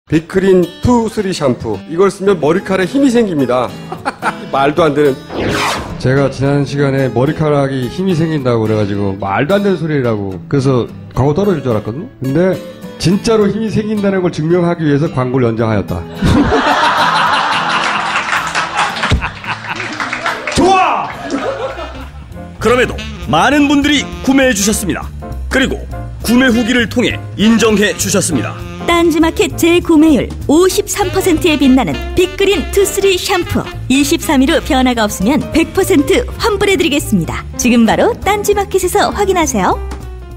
빅그린 2, 3 샴푸. 이걸 쓰면 머리카락에 힘이 생깁니다. 말도 안 되는. 제가 지난 시간에 머리카락이 힘이 생긴다고 그래가지고 말도 안 되는 소리라고. 그래서 광고 떨어질 줄 알았거든요. 근데 진짜로 힘이 생긴다는 걸 증명하기 위해서 광고를 연장하였다. 좋아! 그럼에도 많은 분들이 구매해 주셨습니다. 그리고 구매 후기를 통해 인정해 주셨습니다. 딴지마켓 재구매율 53%에 빛나는 빅그린 투쓰리 샴푸. 23일 후 변화가 없으면 100% 환불해드리겠습니다. 지금 바로 딴지마켓에서 확인하세요.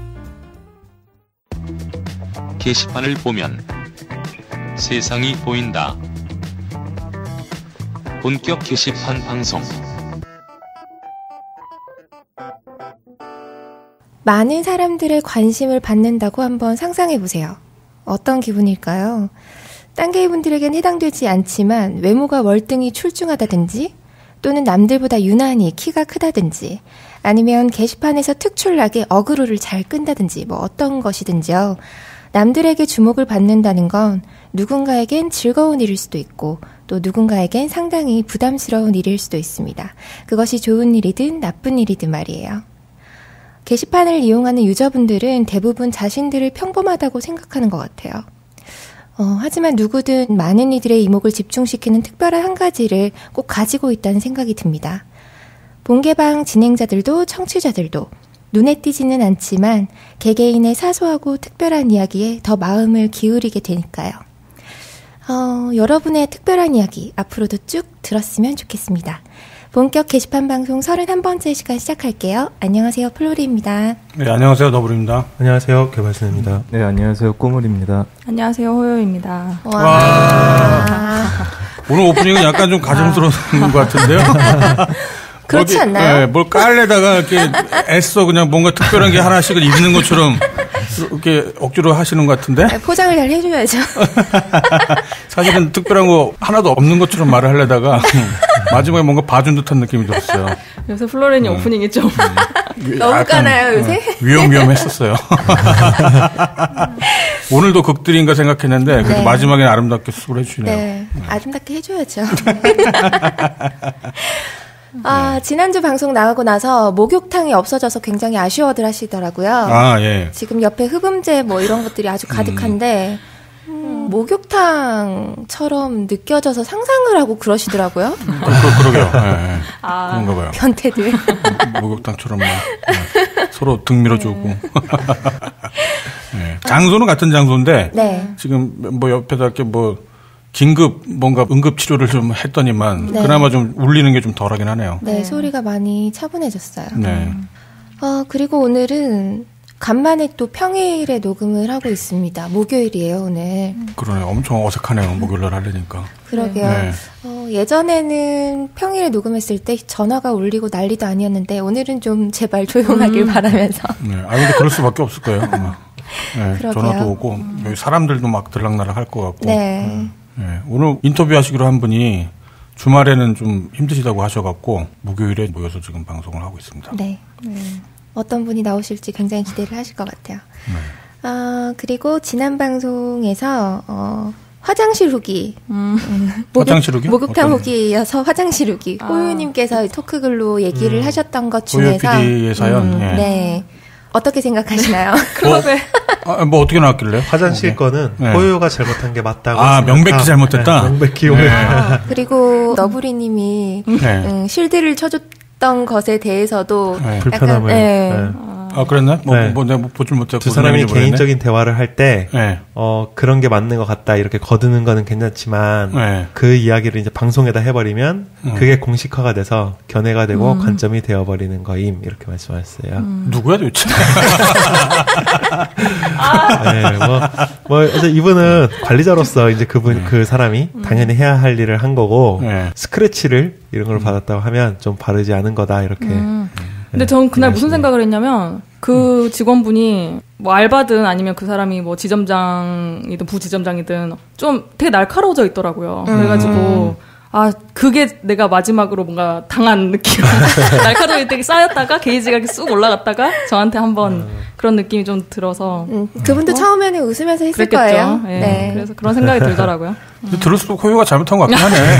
게시판을 보면 세상이 보인다. 본격 게시판 방송. 많은 사람들의 관심을 받는다고 한번 상상해보세요. 어떤 기분일까요? 딴개이분들에겐 해당되지 않지만 외모가 월등히 출중하다든지 또는 남들보다 유난히 키가 크다든지 아니면 게시판에서 특출나게 어그로를 잘 끈다든지 뭐 어떤 것이든지요. 남들에게 주목을 받는다는 건 누군가에겐 즐거운 일일 수도 있고 또 누군가에겐 상당히 부담스러운 일일 수도 있습니다. 그것이 좋은 일이든 나쁜 일이든 말이에요. 게시판을 이용하는 유저분들은 대부분 자신들을 평범하다고 생각하는 것 같아요. 하지만 누구든 많은 이들의 이목을 집중시키는 특별한 한 가지를 꼭 가지고 있다는 생각이 듭니다. 본개방 진행자들도 청취자들도 눈에 띄지는 않지만 개개인의 사소하고 특별한 이야기에 더 마음을 기울이게 되니까요. 여러분의 특별한 이야기 앞으로도 쭉 들었으면 좋겠습니다. 본격 게시판 방송 31번째 시간 시작할게요. 안녕하세요, 플로리입니다. 네, 안녕하세요, 너브리입니다. 안녕하세요, 개발순입니다. 네, 안녕하세요, 꼬물입니다. 안녕하세요, 호요입니다. 와. 오늘 오프닝은 약간 좀 가정스러운 것 같은데요? 그렇지 않나요? 네, 뭘 깔래다가 이렇게 애써 그냥 뭔가 특별한 게 하나씩을 입는 것처럼 이렇게 억지로 하시는 것 같은데? 포장을 잘 해줘야죠. 사실은 특별한 거 하나도 없는 것처럼 말을 하려다가 마지막에 뭔가 봐준 듯한 느낌이 들었어요. 요새 플로렌이 오프닝이 좀 너무 까나요, 요새? 위험했었어요. 오늘도 극들인가 생각했는데 그래도 네. 마지막에 아름답게 수고를 해주시네요. 네, 아름답게 해줘야죠. 지난주 방송 나가고 나서 목욕탕이 없어져서 굉장히 아쉬워들 하시더라고요. 아, 예. 지금 옆에 흡음재 뭐 이런 것들이 아주 가득한데, 목욕탕처럼 느껴져서 상상을 하고 그러시더라고요. 그러게요. 예. 그런가 봐요. 변태들. 목욕탕처럼 서로 등 밀어주고. 네. 장소는 같은 장소인데, 네. 지금 뭐 옆에다 이렇게 뭐, 긴급 뭔가 응급 치료를 좀 했더니만 네. 그나마 좀 울리는 게 좀 덜하긴 하네요. 네, 소리가 많이 차분해졌어요. 네. 그리고 오늘은 간만에 또 평일에 녹음을 하고 있습니다. 목요일이에요, 오늘. 그러네요. 엄청 어색하네요. 목요일날 하려니까. 그러게요. 네. 예전에는 평일에 녹음했을 때 전화가 울리고 난리도 아니었는데 오늘은 좀 제발 조용하길 바라면서. 네. 근데 그럴 수밖에 없을 거예요. 아마. 네. 전화도 오고 여기 사람들도 막 들락날락 할 것 같고. 네. 네, 오늘 인터뷰 하시기로 한 분이 주말에는 좀 힘드시다고 하셔갖고 목요일에 모여서 지금 방송을 하고 있습니다. 네. 어떤 분이 나오실지 굉장히 기대를 하실 것 같아요. 네. 그리고 지난 방송에서 화장실 후기. 화장실 후기? 목욕탕 후기여서 화장실 후기. 호유님께서 토크글로 얘기를 하셨던 것 중에서. 호유 PD의 사연. 예. 네. 어떻게 생각하시나요? 클럽에. 뭐 어떻게 나왔길래? 화장실 거는 네. 호요가 잘못한 게 맞다고. 명백히 잘못했다? 네, 명백히 오해. 그리고 너브리님이 실드를 쳐줬던 것에 대해서도 네. 불편함을. 네. 그랬나? 네. 내가 보질 못했고. 두 사람이 개인적인 대화를 할 때, 네. 그런 게 맞는 것 같다, 이렇게 거두는 거는 괜찮지만, 네. 그 이야기를 이제 방송에다 해버리면, 그게 공식화가 돼서 견해가 되고 관점이 되어버리는 거임, 이렇게 말씀하셨어요. 누구야 도대체? 네, 그래서 이분은 관리자로서 이제 그 사람이 당연히 해야 할 일을 한 거고, 네. 스크래치를 이런 걸 받았다고 하면 좀 바르지 않은 거다, 이렇게. 근데 전 그날 무슨 생각을 했냐면 그 직원분이 뭐 알바든 아니면 그 사람이 뭐 지점장이든 부지점장이든 좀 되게 날카로워져 있더라고요. 그래가지고 그게 내가 마지막으로 뭔가 당한 느낌. 날카로움이 되게 쌓였다가 게이지가 쑥 올라갔다가 저한테 한번 그런 느낌이 좀 들어서. 그분도 처음에는 웃으면서 했을 그랬겠죠. 거예요. 네. 네. 그래서 그런 생각이 들더라고요. 들을수록 호요가 잘못한 것 같긴 하네.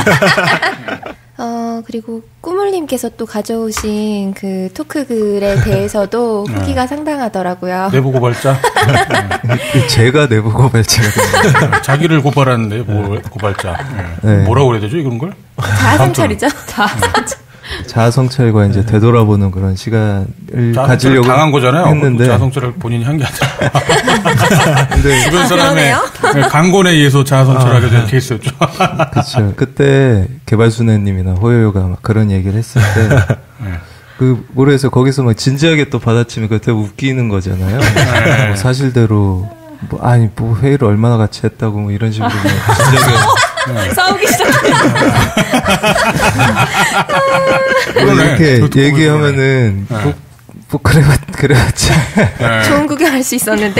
그리고 꾸물님께서 또 가져오신 그 토크글에 대해서도 후기가 상당하더라고요. 내부 고발자? 제가 내부 고발자가 자기를 고발한 내부 고발자. 네. 뭐라고 그래야 되죠, 이런 걸? 자아성찰이죠. 자아성찰. 자아성찰과 이제 되돌아보는 그런 시간을 가지려고 당한 거잖아요. 했는데 자아성찰을 본인이 한 게 아니라. 근데 주변 사람의 강권에 의해서 자아성찰하게 된 케이스였죠. 그렇죠. 그때 개발순애님이나 호요요가 막 그런 얘기를 했을 때 모르겠어요. 거기서 막 진지하게 또 받아치면 그때 웃기는 거잖아요. 뭐 사실대로 회의를 얼마나 같이 했다고 뭐 이런 식으로 진지하게 싸우기 시작해요. 이렇게 얘기하면은 그래봤자 좋은 구경할 수 있었는데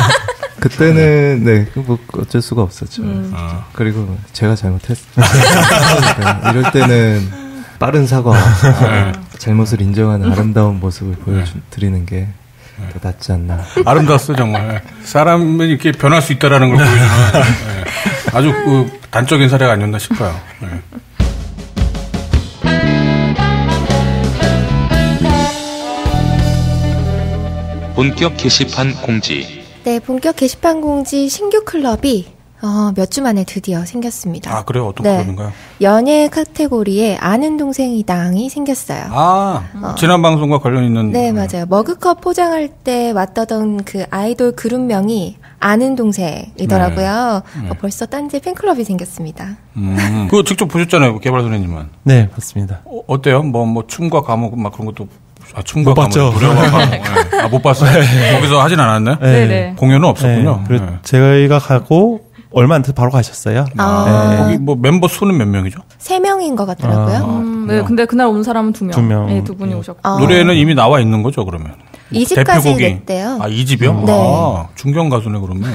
그때는 뭐 어쩔 수가 없었죠. 그리고 제가 잘못했어요. 이럴 때는 빠른 사과, 잘못을 인정하는 아름다운 모습을 보여드리는 게 더 낫지 않나. 아름다웠어 정말. 사람은 이렇게 변할 수 있다라는 걸 보여주는 아주 단적인 사례가 아니었나 싶어요. 본격 게시판 공지. 네, 본격 게시판 공지 신규 클럽이 몇 주 만에 드디어 생겼습니다. 그래요? 어떤 네. 클럽인가요? 연예 카테고리에 아는 동생이당이 생겼어요. 지난 방송과 관련 있는. 네, 맞아요. 머그컵 포장할 때 왔다던 그 아이돌 그룹명이 아는 동생이더라고요. 벌써 딴지 팬클럽이 생겼습니다. 그거 직접 보셨잖아요, 개발 선생님은. 네, 봤습니다. 어때요? 뭐 춤과 과목 막 그런 것도. 춤과 못 봤죠. 노래와 과목. 못 봤어요. 거기서 하진 않았나요? 네. 공연은 없었군요. 그리고 저희가 가고 얼마 안 돼서 바로 가셨어요. 거기 뭐 멤버 수는 몇 명이죠? 3명인 것 같더라고요. 네, 근데 그날 온 사람은 2명. 두 명. 네, 2분이 오셨고. 노래는 이미 나와 있는 거죠, 그러면? 2집까지 냈대요. 2집이요? 네. 중견 가수네, 그러면.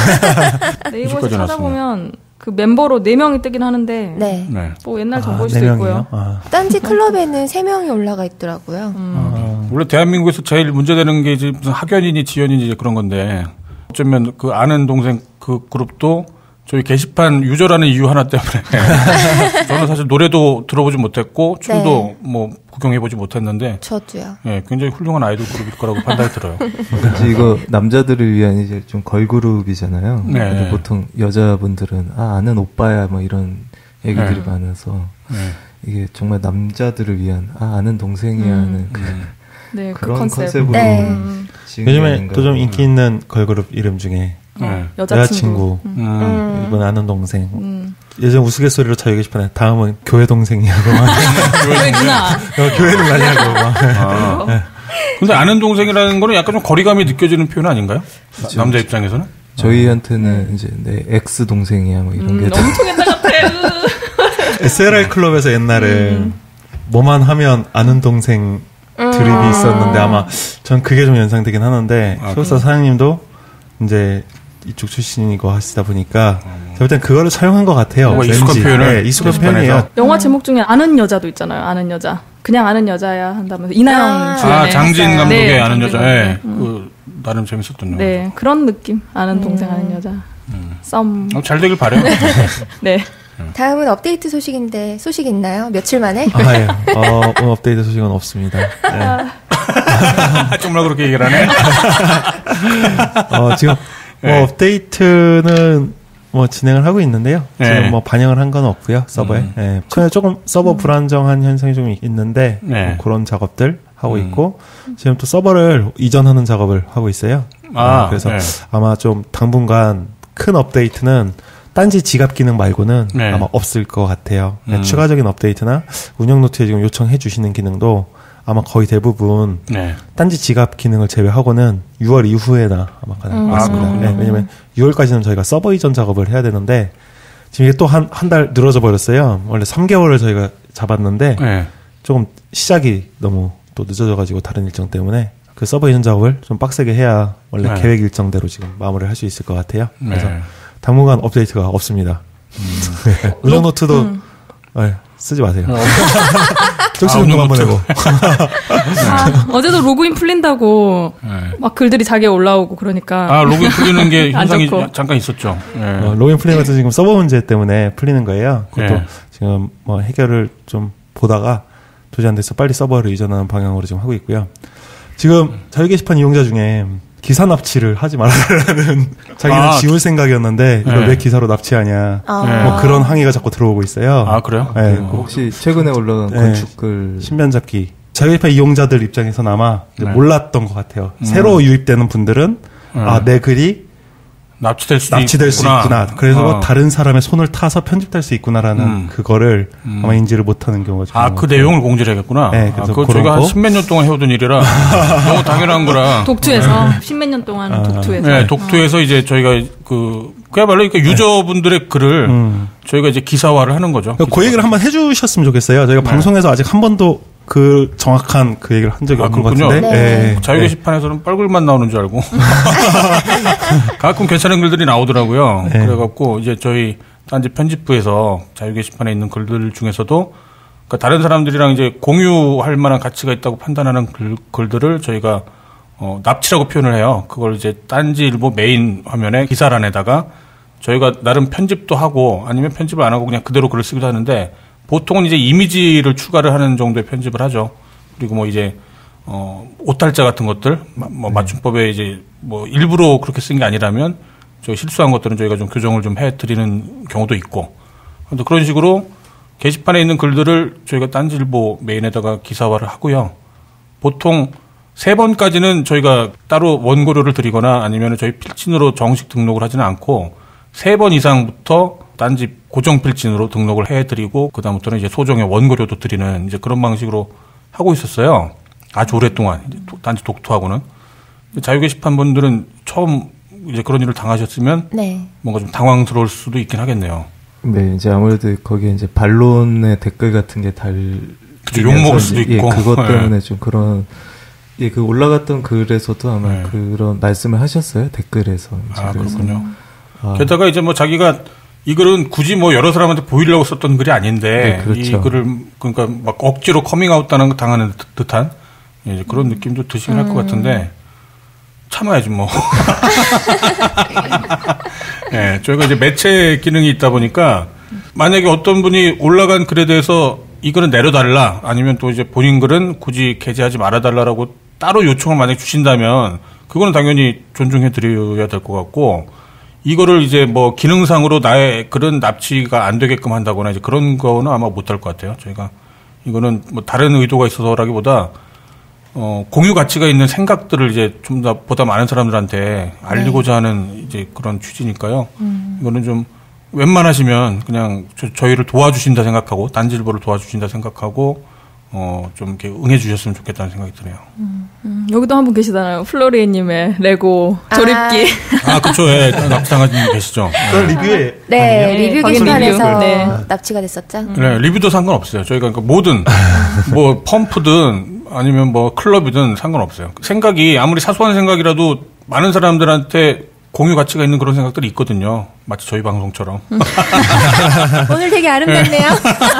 네이버에서 이집까지 찾아보면 그 멤버로 4명이 뜨긴 하는데. 네. 뭐 옛날 정보일 수도 4명이요? 있고요. 딴지 클럽에는 3명이 올라가 있더라고요. 원래 대한민국에서 제일 문제되는 게 이제 무슨 학연이니 지연이니 이제 그런 건데 어쩌면 그 아는 동생 그 그룹도 저희 게시판 유저라는 이유 하나 때문에 저는 사실 노래도 들어보지 못했고 춤도 뭐 구경해보지 못했는데 저도요. 굉장히 훌륭한 아이돌 그룹일 거라고 판단이 들어요. 이거 남자들을 위한 이제 좀 걸그룹이잖아요. 네. 근데 보통 여자분들은 아는 오빠야 뭐 이런 얘기들이 많아서 이게 정말 남자들을 위한 아는 동생이야 하는 네, 그 그런 컨셉. 컨셉으로 요즘에 또 좀 인기 있는 걸그룹 이름 중에 여자친구. 이번 아는 동생. 예전 우스갯소리로 저희 게시판에 다음은 교회 동생이라고 교회 누나. 교회는 가냐고 근데 아는 동생이라는 거는 약간 좀 거리감이 느껴지는 표현 아닌가요? 그렇죠. 남자 입장에서는? 저희한테는 이제 내 엑스 동생이야 뭐 이런 게 엄청 옛날 같아. SLR 클럽에서 옛날에 뭐만 하면 아는 동생 드립이 있었는데 아마 전 그게 좀 연상되긴 하는데 소속사 사장님도 이제 이쪽 출신이고 하시다 보니까 제가 볼 땐 그거를 사용한 것 같아요. 익숙한 표현을. 네, 익숙한 표현이에요. 영화 제목 중에 아는 여자도 있잖아요. 아는 여자. 그냥 아는 여자야 한다면서 이나영 주연의 장진 감독의 네, 아는 장진 여자. 그 나름 재밌었던 영화. 네, 그런 느낌. 아는 동생 아는 여자. 썸. 잘 되길 바래요. 네. 다음은 업데이트 소식인데 소식 있나요? 며칠 만에? 오늘 업데이트 소식은 없습니다. 정말 그렇게 얘기를 하네. 지금 업데이트는 뭐 진행을 하고 있는데요. 지금 뭐 반영을 한 건 없고요, 서버에. 최근에 조금 서버 불안정한 현상이 좀 있는데 뭐 그런 작업들 하고 있고 지금 또 서버를 이전하는 작업을 하고 있어요. 그래서 아마 좀 당분간 큰 업데이트는 딴지 지갑 기능 말고는 아마 없을 것 같아요. 추가적인 업데이트나 운영 노트에 지금 요청해 주시는 기능도 아마 거의 대부분 딴지 지갑 기능을 제외하고는 6월 이후에나 아마 가능할 것 같습니다. 왜냐면 6월까지는 저희가 서버 이전 작업을 해야 되는데 지금 이게 또 한 달 늘어져 버렸어요. 원래 3개월을 저희가 잡았는데 조금 시작이 너무 또 늦어져가지고 다른 일정 때문에 그 서버 이전 작업을 좀 빡세게 해야 원래 계획 일정대로 지금 마무리를 할 수 있을 것 같아요. 그래서 당분간 업데이트가 없습니다. 운영 노트도 쓰지 마세요. 쪽수는 그만 보내고. 어제도 로그인 풀린다고 막 글들이 자기에 올라오고 그러니까. 로그인 풀리는 게 현상이 잠깐 있었죠. 로그인 풀리는 것도 지금 서버 문제 때문에 풀리는 거예요. 그것도 지금 뭐 해결을 좀 보다가 도저히 안 돼서 빨리 서버를 이전하는 방향으로 지금 하고 있고요. 지금 자유 게시판 이용자 중에 기사 납치를 하지 말아달라는 자기는 지울 생각이었는데 이걸 왜 기사로 납치하냐 뭐 그런 항의가 자꾸 들어오고 있어요. 그래요? 네. 혹시 최근에 올라간 건축글 신변잡기 자유 게시판 이용자들 입장에서는 아마 몰랐던 것 같아요. 새로 유입되는 분들은 내 글이 납치될 수 있구나. 그래서 다른 사람의 손을 타서 편집될 수 있구나라는 그거를 아마 인지를 못하는 경우가 좀 그 내용을 공지를 해야겠구나. 네, 그래서 그거 저희가 한 10몇 년 동안 해오던 일이라 너무 당연한 거라. 독투에서 10몇 년 동안 독투에서. 네, 독투에서 이제 저희가 그야말로 그러니까 유저분들의 글을 저희가 이제 기사화를 하는 거죠. 그 얘기를 한번 해주셨으면 좋겠어요. 저희가 방송에서 아직 한 번도 그 정확한 그 얘기를 한 적이 없는 것 같은데. 네. 자유 게시판에서는 뻘글만 나오는 줄 알고 가끔 괜찮은 글들이 나오더라고요. 그래갖고 이제 저희 딴지 편집부에서 자유 게시판에 있는 글들 중에서도 그러니까 다른 사람들이랑 이제 공유할 만한 가치가 있다고 판단하는 글들을 저희가 납치라고 표현을 해요. 그걸 이제 딴지일보 메인 화면에 기사란에다가 저희가 나름 편집도 하고 아니면 편집을 안 하고 그냥 그대로 글을 쓰기도 하는데. 보통은 이제 이미지를 추가를 하는 정도의 편집을 하죠. 그리고 뭐 이제, 오탈자 같은 것들, 맞춤법에 이제 뭐 일부러 그렇게 쓴 게 아니라면 저희 실수한 것들은 저희가 좀 교정을 좀 해드리는 경우도 있고. 그런 식으로 게시판에 있는 글들을 저희가 딴지일보 메인에다가 기사화를 하고요. 보통 3번까지는 저희가 따로 원고료를 드리거나 아니면 저희 필진으로 정식 등록을 하지는 않고 3번 이상부터 딴지 고정 필진으로 등록을 해드리고 그다음부터는 이제 소정의 원고료도 드리는 이제 그런 방식으로 하고 있었어요. 아주 오랫동안 딴지 독투하고는 자유 게시판 분들은 처음 이제 그런 일을 당하셨으면 뭔가 좀 당황스러울 수도 있긴 하겠네요. 네, 이제 아무래도 거기에 이제 반론의 댓글 같은 게 욕 먹을 수도 있고 그것 때문에 좀 그런 그 올라갔던 글에서도 아마 그런 말씀을 하셨어요 댓글에서. 그렇군요. 게다가 이제 뭐 자기가 이 글은 굳이 뭐 여러 사람한테 보이려고 썼던 글이 아닌데 그렇죠. 이 글을 그러니까 막 억지로 커밍아웃 당하는 듯한 이제 그런 느낌도 드시긴 할 것 같은데 참아야지 뭐. 네, 저희가 이제 매체 기능이 있다 보니까 만약에 어떤 분이 올라간 글에 대해서 이 글은 내려달라 아니면 또 이제 본인 글은 굳이 게재하지 말아달라라고 따로 요청을 만약 주신다면 그거는 당연히 존중해 드려야 될 것 같고. 이거를 이제 뭐 기능상으로 나의 글은 납치가 안 되게끔 한다거나 이제 그런 거는 아마 못할 것 같아요. 저희가 이거는 뭐 다른 의도가 있어서라기보다 공유 가치가 있는 생각들을 이제 좀 더 보다 많은 사람들한테 알리고자 하는 이제 그런 취지니까요. 이거는 좀 웬만하시면 그냥 저희를 도와주신다 생각하고 딴지일보를 도와주신다 생각하고 좀 이렇게 응해주셨으면 좋겠다는 생각이 드네요. 여기도 한 분 계시잖아요. 플로리에님의 레고 조립기. 그쵸. 예, 납치당한 분 계시죠. 그런 리뷰에. 네, 리뷰 게시판에서 납치가 됐었죠. 네, 리뷰도 상관없어요. 저희가 그러니까 뭐든, 뭐 펌프든 아니면 뭐 클럽이든 상관없어요. 생각이 아무리 사소한 생각이라도 많은 사람들한테 공유 가치가 있는 그런 생각들이 있거든요. 마치 저희 방송처럼. 오늘 되게 아름답네요.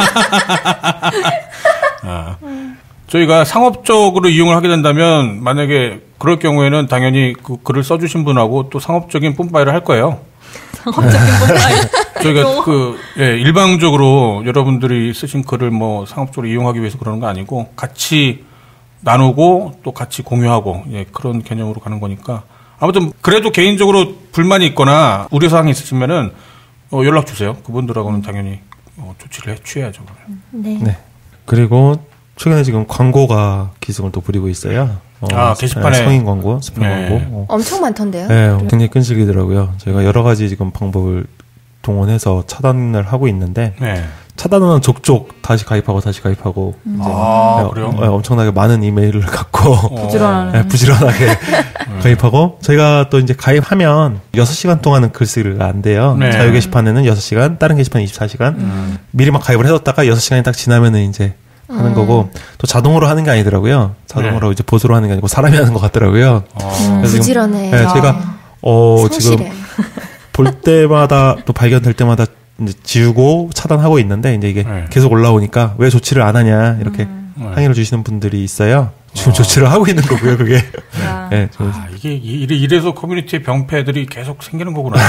저희가 상업적으로 이용을 하게 된다면 만약에 그럴 경우에는 당연히 그 글을 써주신 분하고 또 상업적인 뿜빠이를 할 거예요. 상업적인 뿜빠이. 저희가 일방적으로 여러분들이 쓰신 글을 뭐 상업적으로 이용하기 위해서 그러는 거 아니고 같이 나누고 또 같이 공유하고 그런 개념으로 가는 거니까 아무튼 그래도 개인적으로 불만이 있거나 우려사항이 있으시면은 연락 주세요. 그분들하고는 당연히 조치를 취해야죠. 네. 그리고 최근에 지금 광고가 기승을 또 부리고 있어요. 게시판에 성인 광고, 스팸 광고. 엄청 많던데요. 네, 굉장히 끈질기더라고요. 저희가 여러 가지 지금 방법을 동원해서 차단을 하고 있는데 차단은 족족 다시 가입하고 그래요? 엄청나게 많은 이메일을 갖고 부지런하게 가입하고 저희가 또 이제 가입하면 6시간 동안은 글쓰기가 안 돼요. 자유 게시판에는 6시간, 다른 게시판은 24시간. 미리 막 가입을 해뒀다가 6시간이 딱 지나면은 이제 하는 거고 또 자동으로 하는 게 아니더라고요. 자동으로 이제 보수로 하는 게 아니고 사람이 하는 것 같더라고요. 부지런해. 제가 지금 볼 때마다 또 발견될 때마다 이제 지우고 차단하고 있는데 이제 이게 계속 올라오니까 왜 조치를 안 하냐 이렇게 항의를 주시는 분들이 있어요. 지금 조치를 하고 있는 거고요, 그게. 네, 이게 이래서 커뮤니티의 병폐들이 계속 생기는 거구나.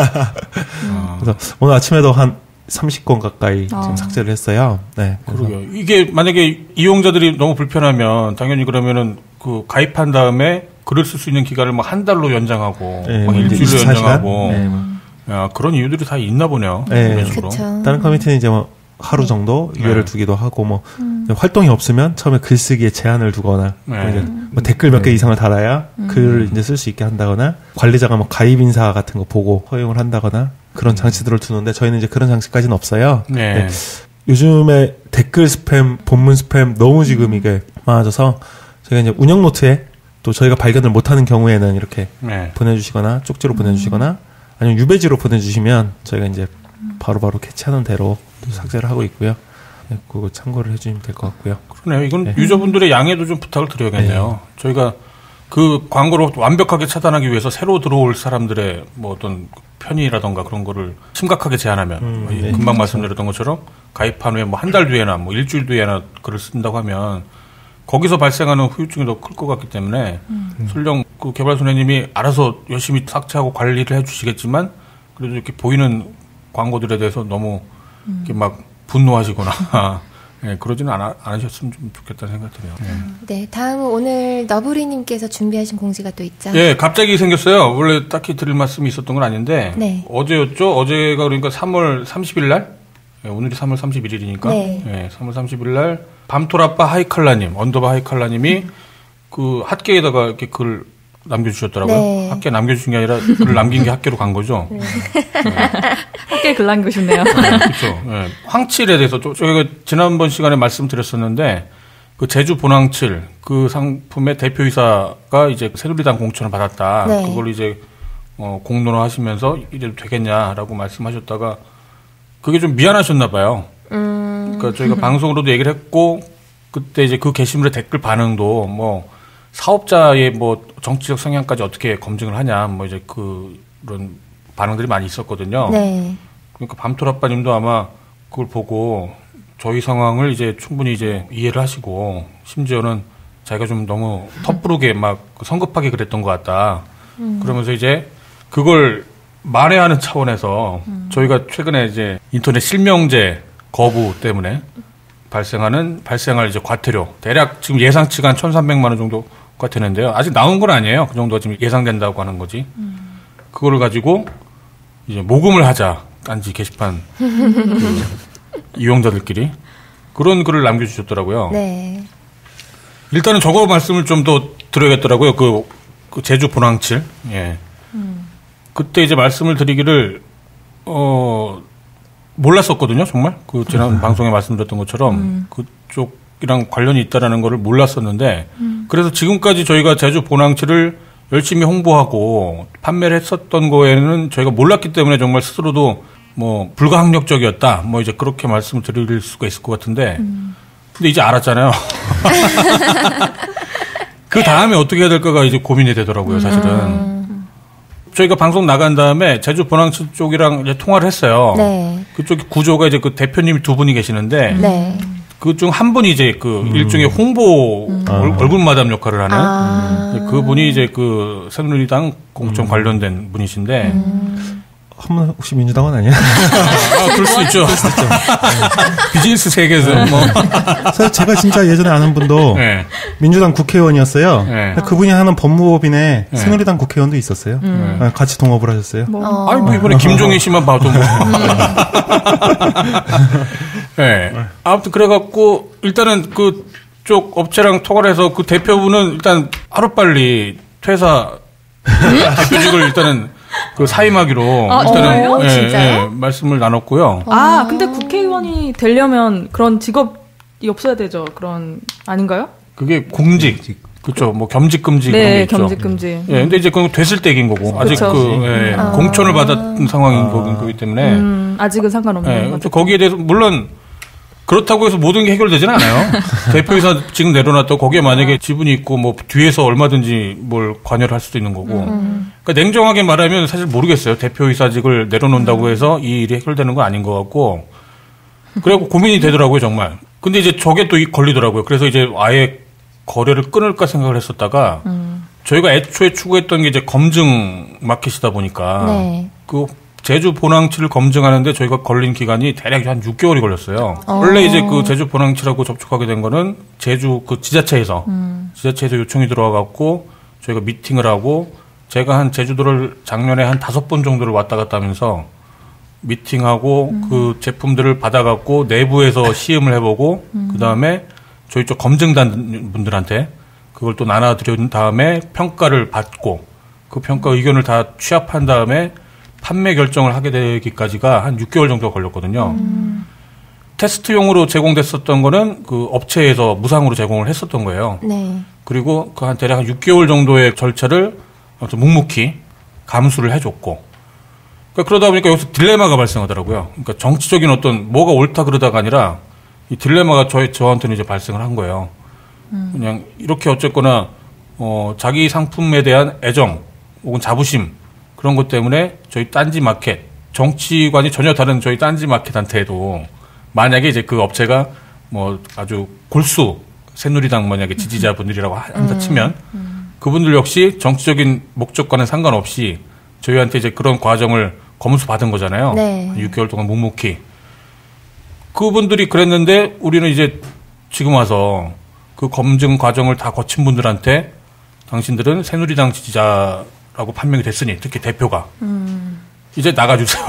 그래서 오늘 아침에도 한 30건 가까이 지금 삭제를 했어요. 네. 그러게요. 이게 만약에 이용자들이 너무 불편하면 당연히 그러면은 그 가입한 다음에 글을 쓸 수 있는 기간을 막 한 달로 연장하고 막 일주일로 연장하고 야, 그런 이유들이 다 있나 보네요. 네. 다른 커뮤니티는 이제 뭐 하루 정도 유예를 두기도 하고 뭐 활동이 없으면 처음에 글쓰기에 제한을 두거나 이제 뭐 댓글 몇 개 이상을 달아야 글을 이제 쓸 수 있게 한다거나 관리자가 뭐 가입 인사 같은 거 보고 허용을 한다거나 그런 장치들을 두는데 저희는 이제 그런 장치까지는 없어요. 네. 요즘에 댓글 스팸, 본문 스팸 너무 지금 이게 많아져서 저희가 이제 운영 노트에 또 저희가 발견을 못하는 경우에는 이렇게 보내주시거나 쪽지로 보내주시거나 아니면 유배지로 보내주시면 저희가 이제 바로바로 캐치하는 대로 삭제를 하고 있고요. 네, 그거 참고를 해주시면 될 것 같고요. 그러네요. 이건 유저분들의 양해도 좀 부탁을 드려야겠네요. 저희가 그 광고를 완벽하게 차단하기 위해서 새로 들어올 사람들의 뭐 어떤 편의라던가 그런 거를 심각하게 제한하면 금방 말씀드렸던 것처럼 가입한 후에 뭐 한 달 뒤에나 뭐 일주일 뒤에나 글을 쓴다고 하면 거기서 발생하는 후유증이 더 클 것 같기 때문에 설령 그 개발소녀님이 알아서 열심히 삭제하고 관리를 해주시겠지만 그래도 이렇게 보이는 광고들에 대해서 너무 이렇게 막 분노하시거나 네, 그러지는 않으셨으면 좀 좋겠다는 생각이 드네요. 네, 다음은 오늘 너브리님께서 준비하신 공지가 또 있죠. 예, 갑자기 생겼어요. 원래 딱히 드릴 말씀이 있었던 건 아닌데 어제였죠. 어제가 그러니까 3월 30일 날 오늘이 3월 31일이니까 네, 3월 30일 날 밤토라빠 하이칼라님 하이칼라님이 그 핫게에다가 이렇게 글 남겨주셨더라고요. 네. 학계 남겨주신 게 아니라 글을 남긴 게 학계로 간 거죠. 학계에 글 남겨주셨네요. 그렇죠. 네. 황칠에 대해서 저희가 지난번 시간에 말씀드렸었는데 그 제주 본황칠 그 상품의 대표이사가 이제 새누리당 공천을 받았다. 그걸 이제 공론화하시면서 이래도 되겠냐라고 말씀하셨다가 그게 좀 미안하셨나 봐요. 그러니까 저희가 방송으로도 얘기를 했고 그때 이제 그 게시물의 댓글 반응도 뭐 사업자의 뭐 정치적 성향까지 어떻게 검증을 하냐 뭐 이제 그런 반응들이 많이 있었거든요. 그러니까 밤토라빠님도 아마 그걸 보고 저희 상황을 이제 충분히 이제 이해를 하시고 심지어는 자기가 좀 너무 섣부르게 막 성급하게 그랬던 것 같다. 그러면서 이제 그걸 만회하는 차원에서 저희가 최근에 이제 인터넷 실명제 거부 때문에 발생할 이제 과태료 대략 지금 예상치가 한 1,300만 원 정도가 되는데요. 아직 나온 건 아니에요. 그 정도가 지금 예상된다고 하는 거지. 그거를 가지고 이제 모금을 하자. 딴지 게시판 그 이용자들끼리 그런 글을 남겨주셨더라고요. 네. 일단은 저거 말씀을 좀 더 드려야겠더라고요. 그 제주 본황칠. 예. 그때 이제 말씀을 드리기를 몰랐었거든요, 정말. 그 지난 방송에 말씀드렸던 것처럼 그쪽이랑 관련이 있다라는 거를 몰랐었는데 그래서 지금까지 저희가 제주 본황칠을 열심히 홍보하고 판매를 했었던 거에는 저희가 몰랐기 때문에 정말 스스로도 뭐 불가항력적이었다. 뭐 이제 그렇게 말씀을 드릴 수가 있을 것 같은데 근데 이제 알았잖아요. 그 다음에 어떻게 해야 될까가 이제 고민이 되더라고요, 사실은. 저희가 방송 나간 다음에 제주 본황칠 쪽이랑 이제 통화를 했어요. 네. 그쪽 구조가 이제 그 대표님이 두 분이 계시는데 네. 그 중 한 분이 이제 그 일종의 홍보 얼굴 마담 역할을 하는 그 분이 이제 그 새누리당 공천 관련된 분이신데 한 분 혹시 민주당은 아니야? 그럴 수 있죠. 비즈니스 세계에서 뭐. 사실 제가 진짜 예전에 아는 분도 네. 민주당 국회의원이었어요. 네. 그분이 하는 법무법인에 새누리당 국회의원도 있었어요. 같이 동업을 하셨어요. 아니 뭐 이번에 김종인 씨만 봐도 뭐. 네. 아무튼 그래갖고 일단은 그쪽 업체랑 통화를 해서 그 대표분은 일단 하루빨리 퇴사 대표직을 일단은 그 사임하기로 일단은 진짜요? 말씀을 나눴고요. 근데 국회의원이 되려면 그런 직업이 없어야 되죠. 그런 아닌가요? 그게 공직. 그렇죠. 뭐 겸직 금지 그런 게 있죠. 겸직 금지. 예, 근데 이제 그건 됐을 때 얘기인 거고 아직 공천을 받았던 상황인 거기 때문에 아직은 상관없는 거죠. 거기에 대해서 물론 그렇다고 해서 모든 게 해결되지는 않아요. 대표이사 지금 내려놨다고 거기에 만약에 지분이 있고 뭐 뒤에서 얼마든지 뭘 관여를 할 수도 있는 거고. 그러니까 냉정하게 말하면 사실 모르겠어요. 대표이사직을 내려놓는다고 해서 이 일이 해결되는 건 아닌 것 같고. 그래갖고 고민이 되더라고요, 정말. 근데 이제 저게 또 걸리더라고요. 그래서 이제 아예 거래를 끊을까 생각을 했었다가 저희가 애초에 추구했던 게 이제 검증 마켓이다 보니까 네. 그 제주 본항치를 검증하는데 저희가 걸린 기간이 대략 한 6개월이 걸렸어요. 원래 이제 그 제주 본항치라고 접촉하게 된 거는 제주 그 지자체에서 요청이 들어와갖고 저희가 미팅을 하고 제가 한 제주도를 작년에 한 5번 정도를 왔다 갔다 하면서 미팅하고 그 제품들을 받아갖고 내부에서 시음을 해보고 그 다음에 저희 쪽 검증단 분들한테 그걸 또 나눠드린 다음에 평가를 받고 그 평가 의견을 다 취합한 다음에 판매 결정을 하게 되기까지가 한 6개월 정도가 걸렸거든요. 테스트용으로 제공됐었던 거는 그 업체에서 무상으로 제공을 했었던 거예요. 네. 그리고 그 한 대략 한 6개월 정도의 절차를 묵묵히 감수를 해줬고 그러다 보니까 여기서 딜레마가 발생하더라고요. 그러니까 정치적인 어떤 뭐가 옳다 그러다가 아니라 이 딜레마가 저한테는 이제 발생을 한 거예요. 그냥 이렇게 어쨌거나 자기 상품에 대한 애정 혹은 자부심 그런 것 때문에 저희 딴지 마켓 정치관이 전혀 다른 저희 딴지 마켓한테도 만약에 이제 그 업체가 뭐 아주 골수 새누리당 만약에 지지자분들이라고 한다 치면 그분들 역시 정치적인 목적과는 상관없이 저희한테 이제 그런 과정을 검수 받은 거잖아요. 네. 6개월 동안 묵묵히. 그분들이 그랬는데 우리는 이제 지금 와서 그 검증 과정을 다 거친 분들한테 당신들은 새누리당 지지자라고 판명이 됐으니 특히 대표가 이제 나가주세요.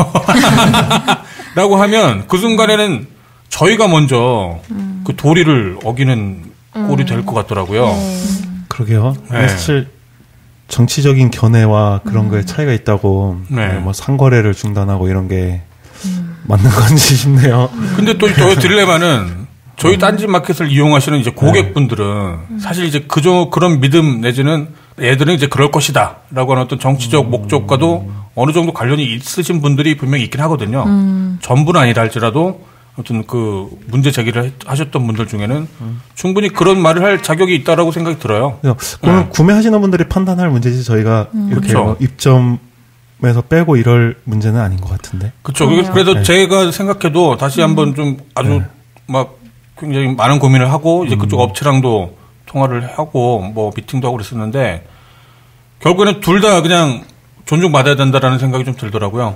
라고 하면 그 순간에는 저희가 먼저 그 도리를 어기는 꼴이 될 것 같더라고요. 그러게요. 네. 사실 정치적인 견해와 그런 거에 차이가 있다고 네. 뭐 상거래를 중단하고 이런 게 맞는 건지 싶네요. 근데 또 저희 딜레마는 저희 딴지 마켓을 이용하시는 이제 고객분들은 사실 이제 그런 믿음 내지는 애들은 이제 그럴 것이다 라고 하는 어떤 정치적 목적과도 어느 정도 관련이 있으신 분들이 분명히 있긴 하거든요. 전부는 아니라 할지라도 아무튼 그 문제 제기를 하셨던 분들 중에는 충분히 그런 말을 할 자격이 있다라고 생각이 들어요. 그러면 구매하시는 분들이 판단할 문제지 저희가 이렇게 그렇죠. 뭐 입점에서 빼고 이럴 문제는 아닌 것 같은데. 그렇죠. 그래서 네. 제가 생각해도 다시 한번 좀 아주 막 굉장히 많은 고민을 하고 이제 그쪽 업체랑도 통화를 하고 뭐 미팅도 하고 그랬었는데 결국에는 둘 다 그냥 존중받아야 된다라는 생각이 좀 들더라고요.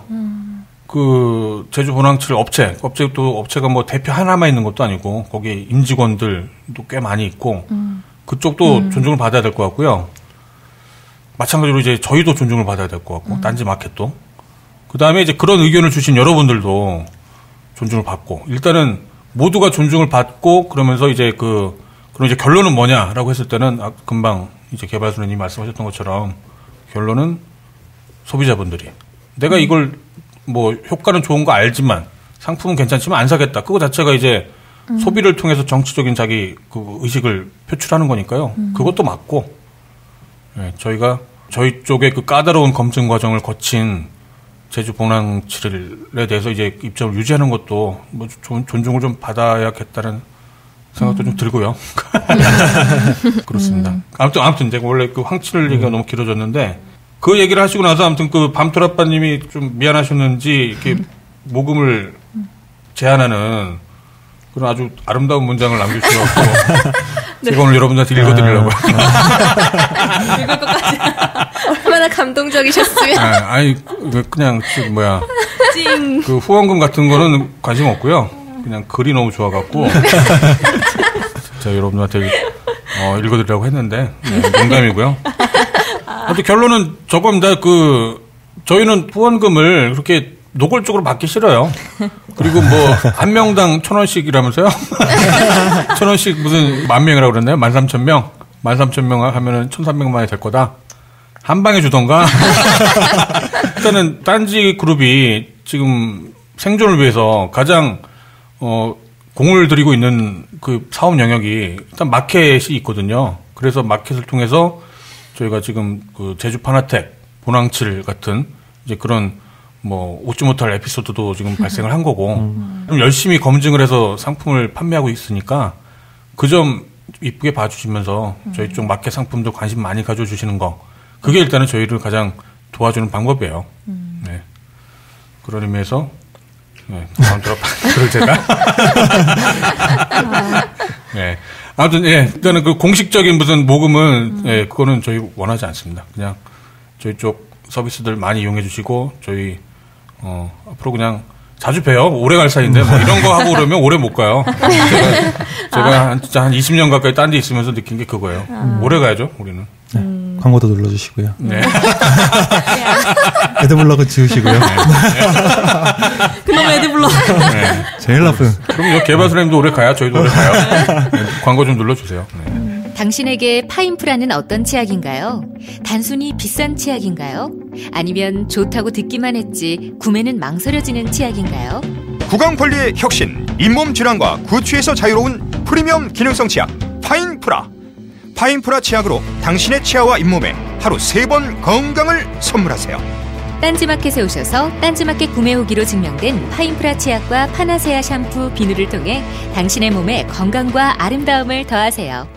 그 제주 본항칠 업체가 뭐 대표 하나만 있는 것도 아니고 거기 임직원들도 꽤 많이 있고 그쪽도 존중을 받아야 될 것 같고요. 마찬가지로 이제 저희도 존중을 받아야 될 것 같고 딴지 마켓도 그 다음에 이제 그런 의견을 주신 여러분들도 존중을 받고 일단은 모두가 존중을 받고 그러면서 이제 그럼 이제 결론은 뭐냐라고 했을 때는 금방 이제 개발소장님이 말씀하셨던 것처럼 결론은 소비자분들이 내가 이걸 뭐 효과는 좋은 거 알지만 상품은 괜찮지만 안 사겠다. 그거 자체가 이제 소비를 통해서 정치적인 자기 그 의식을 표출하는 거니까요. 그것도 맞고 네, 저희가 저희 쪽에 그 까다로운 검증 과정을 거친 제주 본항칠에 대해서 이제 입점을 유지하는 것도 뭐 존중을 좀 받아야겠다는 생각도 좀 들고요. 그렇습니다. 아무튼 제가 원래 그 황칠 얘기가 너무 길어졌는데 그 얘기를 하시고 나서 아무튼 그 밤토라빠님이 좀 미안하셨는지 이렇게 모금을 제안하는 그런 아주 아름다운 문장을 남겨주셔서 네. 제가 오늘 여러분들한테 읽어드리려고요. 읽을 것까지. 얼마나 감동적이셨으면. 아니 그냥 찡. 그 후원금 같은 거는 관심 없고요. 그냥 글이 너무 좋아갖고 제가 여러분들한테 읽어드리려고 했는데 농담이고요. 아무튼 결론은 저겁니다. 저희는 후원금을 그렇게 노골적으로 받기 싫어요. 그리고 뭐 한 명당 1,000원씩이라면서요? 1,000원씩 무슨 10,000명이라고 그랬나요? 13,000명? 13,000명 하면은 1,300만 원이 될 거다. 한 방에 주던가. 일단은 딴지 그룹이 지금 생존을 위해서 가장 공을 들이고 있는 그 사업 영역이 일단 마켓이 있거든요. 그래서 마켓을 통해서 저희가 지금 그 제주 파나텍, 본항칠 같은 이제 그런 뭐 웃지 못할 에피소드도 지금 발생을 한 거고 좀 열심히 검증을 해서 상품을 판매하고 있으니까 그 점 이쁘게 봐주시면서 저희 쪽 마켓 상품도 관심 많이 가져주시는 거 그게 일단은 저희를 가장 도와주는 방법이에요. 네. 그런 의미에서 다음 그럴 제가 네. 아무튼 일단은 그 공식적인 무슨 모금은 그거는 저희 원하지 않습니다. 그냥 저희 쪽 서비스들 많이 이용해 주시고 저희 앞으로 그냥 자주 봬요. 오래 갈 사이인데 뭐 이런 거 하고 그러면 오래 못 가요. 제가 진짜 한 20년 가까이 딴 데 있으면서 느낀 게 그거예요. 오래 가야죠, 우리는. 네. 광고도 눌러주시고요. 네. 애드블럭은 지우시고요. 그놈 애드블럭. 네. 제일 나쁜. 그럼 개발사님도 오래 가야 저희도 오래 가요. 네. 광고 좀 눌러주세요. 네. 당신에게 파인프라는 어떤 치약인가요? 단순히 비싼 치약인가요? 아니면 좋다고 듣기만 했지 구매는 망설여지는 치약인가요? 구강관리의 혁신, 잇몸 질환과 구취에서 자유로운 프리미엄 기능성 치약 파인프라. 파인프라 치약으로 당신의 치아와 잇몸에 하루 3번 건강을 선물하세요. 딴지마켓에 오셔서 딴지마켓 구매 후기로 증명된 파인프라 치약과 파나세아 샴푸, 비누를 통해 당신의 몸에 건강과 아름다움을 더하세요.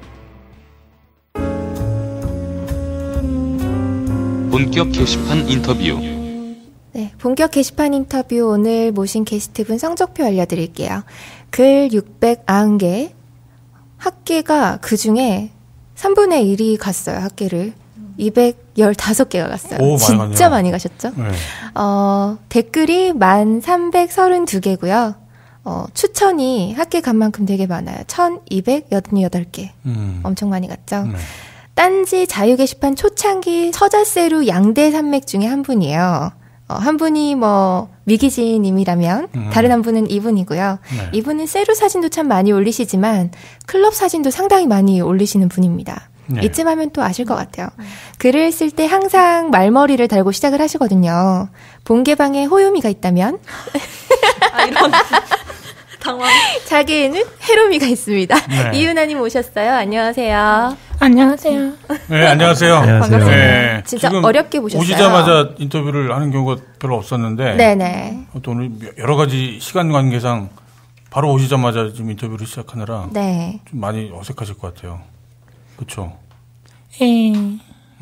본격 게시판 인터뷰. 네, 본격 게시판 인터뷰 오늘 모신 게스트분 성적표 알려드릴게요. 글 690개, 학계가 그중에 3분의 1이 갔어요, 학계를. 215개가 갔어요. 오, 진짜 많이 가셨죠? 네. 댓글이 1332개고요. 추천이 학계 간 만큼 되게 많아요. 1288개. 엄청 많이 갔죠? 네. 딴지 자유 게시판 초창기 처자세루 양대 산맥 중에 한 분이에요. 한 분이 뭐 미기진님이라면 다른 한 분은 이분이고요. 네. 이분은 세루 사진도 참 많이 올리시지만 클럽 사진도 상당히 많이 올리시는 분입니다. 네. 이쯤 하면 또 아실 것 같아요. 글을 쓸 때 항상 말머리를 달고 시작을 하시거든요. 본개방에 호요미가 있다면 이런 당황. 자기에는 해로미가 있습니다. 네. 이윤아님 오셨어요. 안녕하세요. 안녕하세요. 네, 안녕하세요. 반갑습니다. 네, 진짜 지금 어렵게 보셨어요. 오시자마자 인터뷰를 하는 경우가 별로 없었는데. 네네. 또 오늘 여러 가지 시간 관계상 바로 오시자마자 지금 인터뷰를 시작하느라. 네. 좀 많이 어색하실 것 같아요. 그렇죠? 예. 네,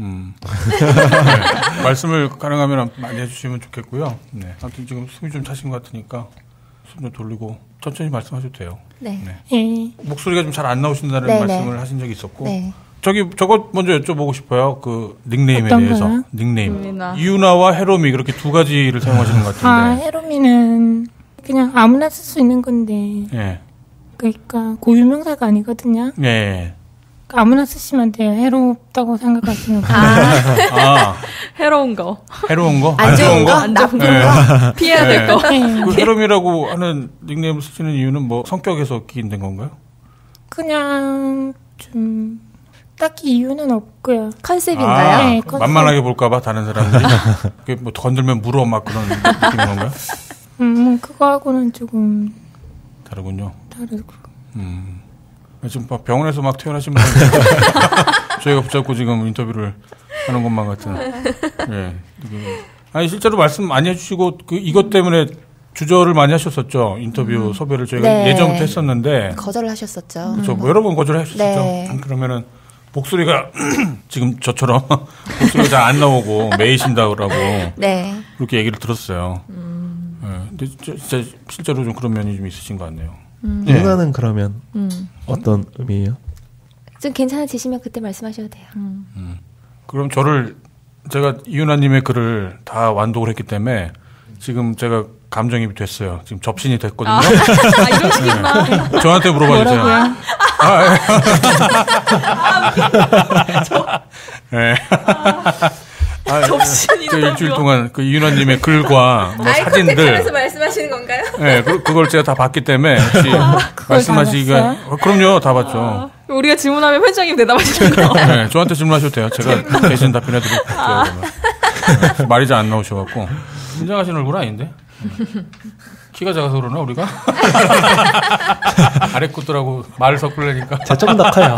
말씀을 가능하면 많이 해주시면 좋겠고요. 네. 아무튼 지금 숨이 좀 차신 것 같으니까 숨 좀 돌리고 천천히 말씀하셔도 돼요. 네. 예. 목소리가 좀 잘 안 나오신다는 네네. 말씀을 하신 적이 있었고. 네. 저거 먼저 여쭤보고 싶어요. 그 닉네임에 어떤 대해서. 거요? 닉네임. 이유나와 해로미 그렇게 두 가지를 사용하시는 것 같은데. 해로미는 그냥 아무나 쓸 수 있는 건데. 예. 그러니까 고유명사가 아니거든요. 예. 아무나 쓰시면 돼요. 해롭다고 생각하시는 거. 해로운 거. 해로운 거? 안 좋은 거? 나쁜 거? 피해야 될 거. 그 해롬이라고 하는 닉네임을 쓰시는 이유는 뭐 성격에서 기인된 건가요? 그냥 좀 딱히 이유는 없고요. 컨셉인가요? 네, 컨셉. 만만하게 볼까봐 다른 사람들이 그게 뭐 건들면 물어 막 그런 느낌인 건가요? 그거하고는 조금 다르군요. 다르고. 지금 병원에서 막 퇴원하신 분들 저희가 붙잡고 지금 인터뷰를 하는 것만 같은. 예. 아니 실제로 말씀 많이 해주시고 그 이것 때문에 주저를 많이 하셨었죠. 인터뷰 섭외를 저희가 네. 예전부터 했었는데 거절을 하셨었죠. 그렇죠. 뭐 여러 번 거절하셨었죠. 네. 그러면은 목소리가 지금 저처럼 목소리가 잘 안 나오고 매이신다고 네. 그렇게 얘기를 들었어요. 네. 근데 진짜 실제로 좀 그런 면이 좀 있으신 것 같네요. 이유나는 그러면 어떤 의미예요? 좀 괜찮아지시면 그때 말씀하셔도 돼요. 그럼 제가 이윤아님의 글을 다 완독을 했기 때문에 지금 제가 감정입이 됐어요. 지금 접신이 됐거든요. 이런 식이구나. 네. 저한테 물어봐 주세요. 네. 접신이 일주일 동안 그 이윤아님의 글과 뭐 사진들. 컨택하면서 말씀하시는 건가요? 네, 그걸 제가 다 봤기 때문에 혹시 말씀하시기가 그럼요, 다 봤죠. 우리가 질문하면 편집장님 대답하시는 거. 네, 저한테 질문하셔도 돼요. 제가 대신 답변해드릴게요. 네, 말이 잘 안 나오셔갖고 긴장하시는 얼굴 아닌데? 키가 작아서 그러나 우리가? 아래 것들하고 말을 섞으려니까. 제가 조금 더 커요.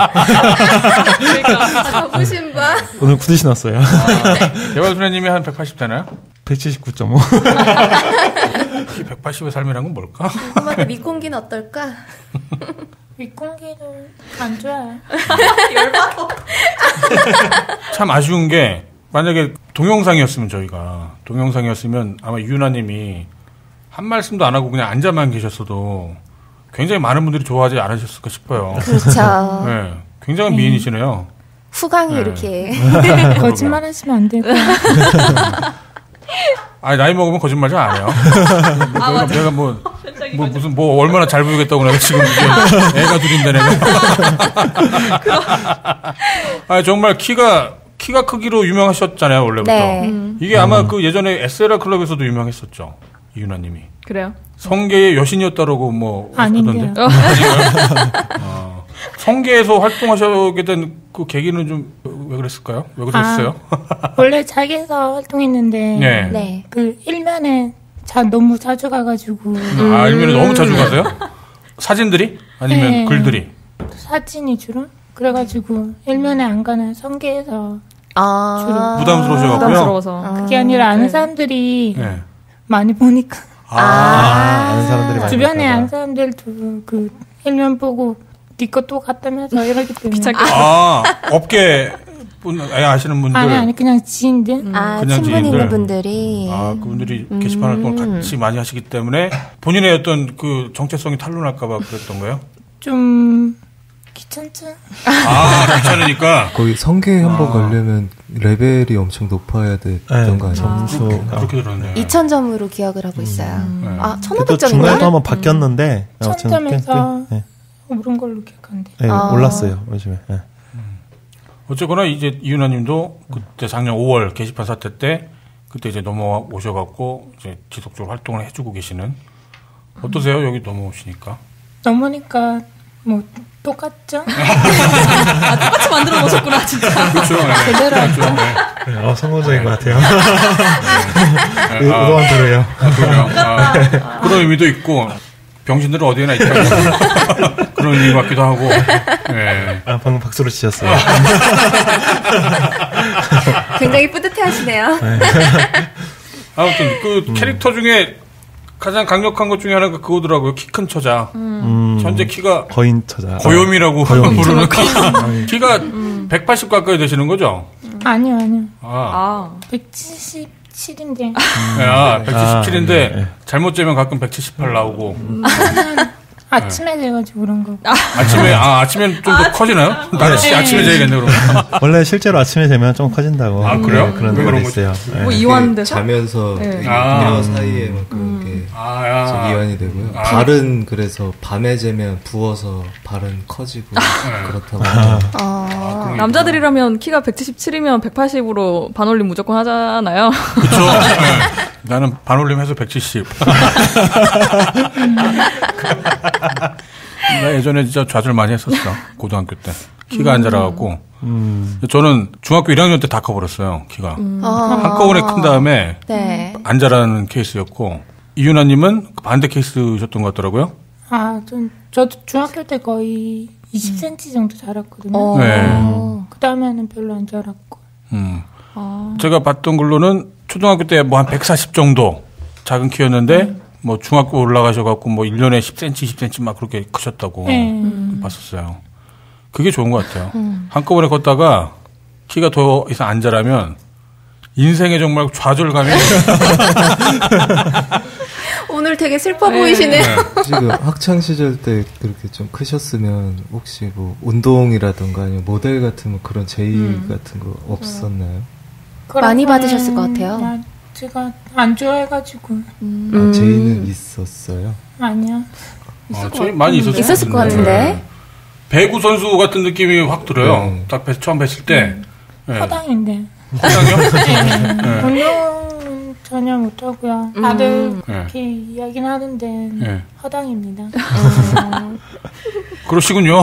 그러니까 부신 봐. 오늘 굳이 신었어요. 개발소녀님이 한 180 되나요? 179.5. 키 180의 삶이란 건 뭘까? 궁금한데 밑공기는 어떨까? 윗공기는 안 좋아요. 열받아. 참 아쉬운 게 만약에 동영상이었으면 아마 이윤아님이 한 말씀도 안 하고 그냥 앉아만 계셨어도 굉장히 많은 분들이 좋아하지 않으셨을까 싶어요. 그렇죠. 네, 굉장한 미인이시네요. 후광이 네. 이렇게. 거짓말 하시면 안 되고. 아니, 나이 먹으면 거짓말 잘 안 해요. 내가 무슨 얼마나 잘 보이겠다고 내가 지금 애가 둘인데 내가. 아니, 정말 키가 크기로 유명하셨잖아요, 원래부터. 네. 이게 아마 그 예전에 에스에라 클럽에서도 유명했었죠. 이윤아님이. 그래요? 성계의 여신이었다라고 뭐 아닌데요. 성계에서 활동하시게 된 그 계기는 좀 왜 그랬을까요? 왜 그러셨어요? 원래 자기에서 활동했는데 네. 그 일면에 너무 자주 가가지고 일면에 너무 자주 가세요? 사진들이? 아니면 네. 글들이? 사진이 주로 그래가지고 일면에 안 가는 성계에서 주로 부담스러워서. 그게 아니라 아는 사람들이 네. 많이 보니까 아는 사람들이 많이 주변에 보니까. 아는 사람들도 그 일면 보고 네 것도 갔다면서 이러기 때문에 업계 분 아시는 분들 아니 그냥 지인들 그냥 친분 지인들. 있는 분들이. 그분들이 게시판 활동을 같이 많이 하시기 때문에 본인의 어떤 그 정체성이 탄로날까봐 그랬던 거예요? 좀 귀찮죠. 귀찮으니까. 거의 성계에 한번 가려면 레벨이 엄청 높아야 됐던 거 아니에요? 점수가. 그렇게 들었네요. 2000점으로 기억을 하고 있어요. 또 1500점인가? 중간에 또 한번 바뀌었는데 1000점에서 네. 오른 걸로 기억하는데. 네, 올랐어요 요즘에. 네. 어쨌거나 이제 이윤아님도 그때 작년 5월 게시판 사태 때 그때 이제 넘어오셔갖고 이제 지속적으로 활동을 해주고 계시는. 어떠세요? 여기 넘어오시니까? 넘으니까 뭐 똑같죠? 똑같이 만들어 놓으셨구나 진짜. 그렇죠. 제대로 했죠. 네, 성공적인 것 같아요. 의도한 대로요. 그런 의미도 있고 병신들은 어디에나 있다고 그런 의미 같기도 하고. 네. 방금 박수로 치셨어요. 굉장히 뿌듯해하시네요. 아무튼 그 캐릭터 중에 가장 강력한 것 중에 하나가 그거더라고요. 키 큰 처자. 현재 키가 거인 처자. 고요미라고 부르는 키가 180 가까이 되시는 거죠? 아니요. 177인데. 177인데 잘못 재면 가끔 178 나오고. 아침에 돼가지고 그런 거. 아침엔 좀 더 커지나요? 나는 아침에 재야겠네, 그럼. 원래 실제로 아침에 되면 좀 커진다고. 그래요? 네, 그런 말이 있어요. 네. 뭐 이완돼서? 자면서 네. 뼈 사이에 막 그렇게 이완이 되고요. 발은 그래서 밤에 재면 부어서 발은 커지고 그렇다고 하더라고요. 남자들이라면 키가 177이면 180으로 반올림 무조건 하잖아요. 그쵸. 나는 반올림 해서 170. 나 예전에 진짜 좌절 많이 했었어. 고등학교 때. 키가 안 자라갖고. 저는 중학교 1학년 때 다 커버렸어요. 키가. 한꺼번에 큰 다음에 안 자라는 케이스였고. 이윤아님은 반대 케이스셨던 것 같더라고요. 저도 중학교 때 거의 20cm 정도 자랐거든요. 그 다음에는 별로 안 자랐고. 제가 봤던 걸로는 초등학교 때 뭐 한 140 정도 작은 키였는데 뭐 중학교 올라가셔갖고 뭐 1년에 10cm, 20cm 막 그렇게 크셨다고 봤었어요. 그게 좋은 것 같아요. 한꺼번에 걷다가 키가 더 이상 안 자라면 인생에 정말 좌절감이. 오늘 되게 슬퍼 보이시네요. 지금 학창 시절 때 그렇게 좀 크셨으면 혹시 뭐 운동이라든가 아니면 모델 같은 뭐 그런 제의 같은 거 없었나요? 많이 받으셨을 것 같아요. 제가 안 좋아해가지고. 제의는 있었어요? 아니요. 제의 많이 있었을 것 같은데. 배구 선수 같은 느낌이 확 들어요. 딱 처음 뵀을 때. 허당인데. 허당이요? 운동은 전혀 못하고요. 다들 그렇게 이야기는 하는데 허당입니다. 그러시군요.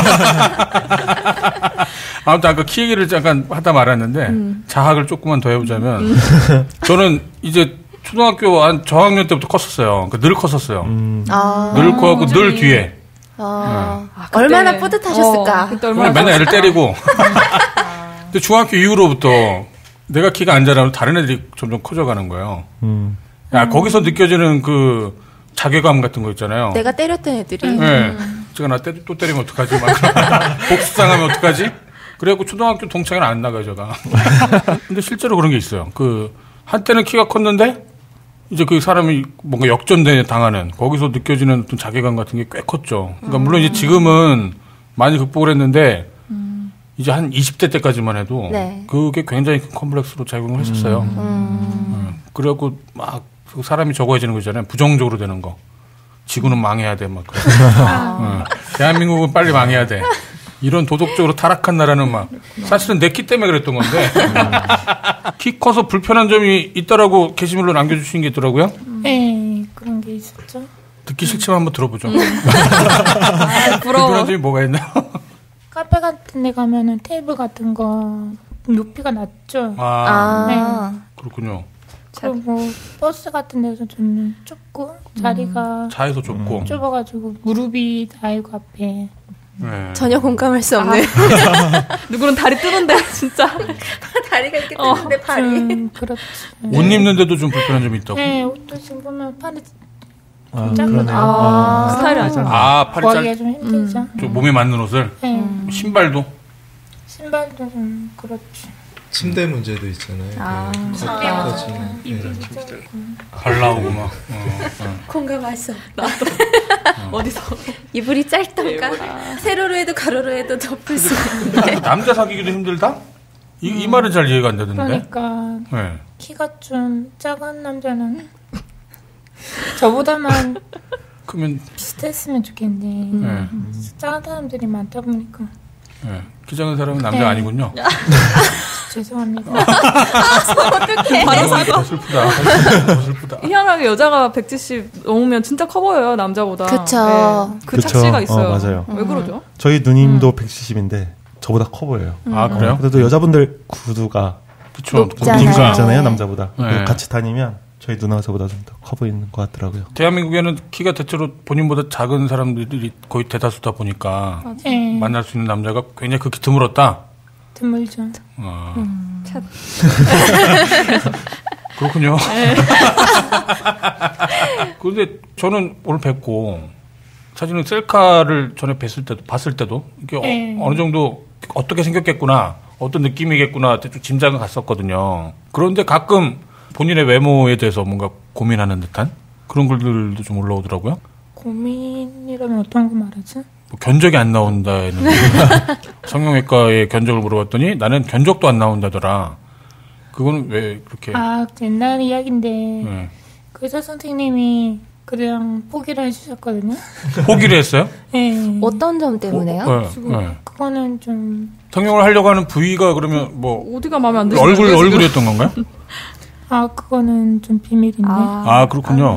아무튼 아까 키 얘기를 잠깐 하다 말았는데 자학을 조금만 더 해보자면 저는 이제 초등학교 한 저학년 때부터 컸었어요. 그러니까 늘 컸었어요. 늘 커갖고 늘 뒤에. 얼마나 뿌듯하셨을까. 맨날 애를 때리고. 근데 중학교 이후로부터 내가 키가 안 자라면 다른 애들이 점점 커져가는 거예요. 야, 거기서 느껴지는 그 자괴감 같은 거 있잖아요. 내가 때렸던 애들이. 네. 제가 나 또 때리면 어떡하지? 막 복수당하면 어떡하지? 그래갖고 초등학교 동창회는 안 나가요, 제가. 근데 실제로 그런 게 있어요. 그 한때는 키가 컸는데 이제 그 사람이 뭔가 역전대 당하는 거기서 느껴지는 어떤 자괴감 같은 게 꽤 컸죠. 그러니까 물론 이제 지금은 많이 극복을 했는데 이제 한 20대 때까지만 해도 네. 그게 굉장히 큰 컴플렉스로 작용을 했었어요. 그래갖고 막 사람이 적어지는 거 있잖아요. 부정적으로 되는 거. 지구는 망해야 돼. 막. 대한민국은 빨리 망해야 돼. 이런 도덕적으로 타락한 나라는 막 사실은 내 키 때문에 그랬던 건데 키 커서 불편한 점이 있다라고 게시물로 남겨주신 게 있더라고요. 네, 그런 게 있었죠. 듣기 싫지만 한번 들어보죠. 부러워. 불편한 점이 뭐가 있나요? 카페 같은 데 가면은 테이블 같은 거 높이가 낮죠. 네. 그렇군요. 그리고 버스 같은 데서 좀 좁고 자리가 차에서 좁고 좁아가지고 무릎이 닿고 앞에 네. 전혀 공감할 수 없는. 누구는 다리 뜨는데 진짜 다리가 이렇게 뜨는데 발이. 그렇지. 옷 입는데도 좀 불편한 점이 있다고. 네, 옷도 지금 보면 팔이 그러네요. 스타일이 아니죠. 팔이 구하기가 좀 힘들죠. 좀 몸에 맞는 옷을. 신발도. 신발도 좀 그렇지. 침대 문제도 있잖아요. 발 나오고 막. 공감할 수 없다. 어디서 이불이 짧던가 세로로 해도 가로로 해도 덮을 수 없는데. 남자 사귀기도 힘들다? 이 말은 잘 이해가 안 되던데. 그러니까 네. 키가 좀 작은 남자는 저보다만 그러면 비슷했으면 좋겠는데 작은 사람들이 많다 보니까. 네. 키 작은 사람은 남자 아니군요. 죄송합니다. 어떡해. 바로 사과. 슬프다. 희한하게 여자가 170 넘으면 진짜 커 보여요, 남자보다. 그쵸. 네. 그 착시가 있어요. 맞아요. 왜 그러죠? 저희 누님도 170인데 저보다 커 보여요. 아, 그래요? 그래도 여자분들 구두가 높잖아요, 남자보다. 네. 같이 다니면 저희 누나가 저보다 좀 더 커 보이는 것 같더라고요. 대한민국에는 키가 대체로 본인보다 작은 사람들이 거의 대다수다 보니까 만날 수 있는 남자가 굉장히 극히 드물었다. 드물죠. 그렇군요. 그런데 저는 오늘 뵙고 사실은 셀카를 전에 봤을 때도 이게 어느 정도 어떻게 생겼겠구나, 어떤 느낌이겠구나 대충 짐작은 갔었거든요. 그런데 가끔 본인의 외모에 대해서 뭔가 고민하는 듯한 그런 글들도 좀 올라오더라고요. 고민이라면 어떤 거 말하지? 뭐 견적이 안 나온다는 성형외과에 견적을 물어봤더니 나는 견적도 안 나온다더라. 그건 왜 그렇게? 옛날 이야기인데 그 의사 선생님이 그냥 포기를 해주셨거든요. 포기를 했어요? 네. 어떤 점 때문에요? 그거는 좀 성형을 하려고 하는 부위가 그러면 뭐 어디가 마음에 안 드시나요? 얼굴이었던 건가요? 그거는 좀 비밀인데. 그렇군요.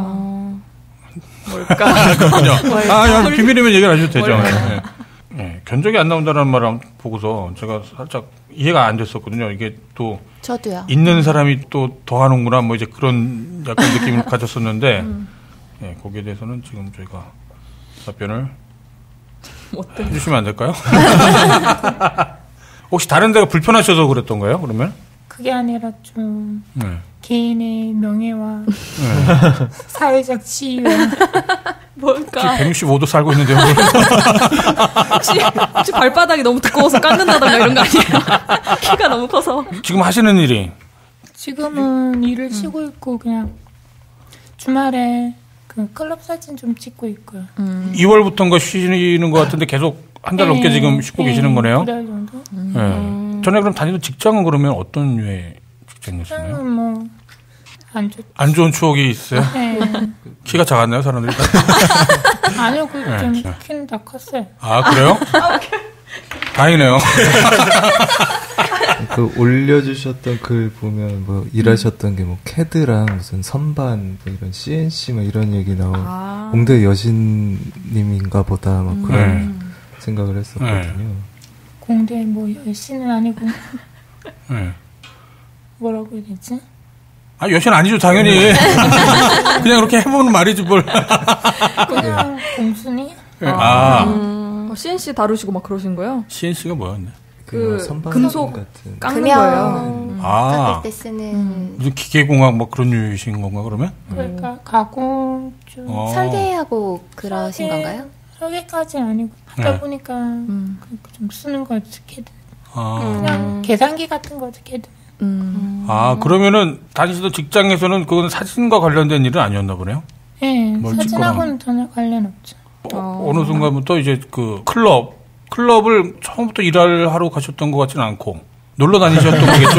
뭘까? 그렇군요. 비밀이면 얘기를 안 해도 되죠. 네. 견적이 안 나온다는 말을 보고서 제가 살짝 이해가 안 됐었거든요. 이게 또 저도요. 있는 사람이 또 더 하는구나 뭐 이제 그런 약간 느낌을 가졌었는데 거기에 대해서는 지금 저희가 답변을 해주시면 안 될까요? 혹시 다른 데가 불편하셔서 그랬던 거예요? 그러면? 그게 아니라 좀 개인의 명예와 사회적 지위 뭘까? 165도 살고 있는데요. 혹시 발바닥이 너무 두꺼워서 깎는다던가 이런 거 아니에요? 키가 너무 커서. 지금 하시는 일이? 지금은 일을 쉬고 있고 그냥 주말에 그 클럽 사진 좀 찍고 있고요. 2월부터인가 쉬시는 것 같은데 계속 한 달 넘게 지금 쉬고 계시는 거네요? 2달 정도? 전에 그럼 다니던 직장은 그러면 어떤 류의 직장이었나요? 직장은 뭐 안 좋은 추억이 있어요? 네. 키가 작았나요, 사람들이? 아니요, 좀 키는 다 컸어요. 그래요? 다행이네요. 그 올려주셨던 글 보면 뭐 일하셨던 게 뭐 캐드랑 무슨 선반 뭐 이런 CNC 뭐 이런 얘기 나온 공대 여신님인가 보다 막 그런 생각을 했었거든요. 공대 뭐 여신은 아니고 뭐라고 해야 되지? 여신 아니죠, 당연히. 그냥 그렇게 해보는 말이지, 뭘. 그냥 공순이? CNC 다루시고 막 그러신 거예요? CNC가 뭐였네? 그 선반 금속 같은 깎는 거예요. 깎을 때 쓰는 무슨 기계공학 뭐 그런 유이신 건가 그러면? 그러니까 가공 좀 설계하고 그러신 건가요? 설계까지 아니고 하다 보니까 좀 쓰는 거 어떻게든 그냥 계산기 같은 거 어떻게든. 그러면은 다니시던 직장에서는 그건 사진과 관련된 일은 아니었나 보네요. 네, 사진하고는 전혀 관련 없죠. 어느 순간부터 이제 그 클럽을 처음부터 일을 하러 가셨던 것 같지는 않고 놀러 다니셨던 거겠죠?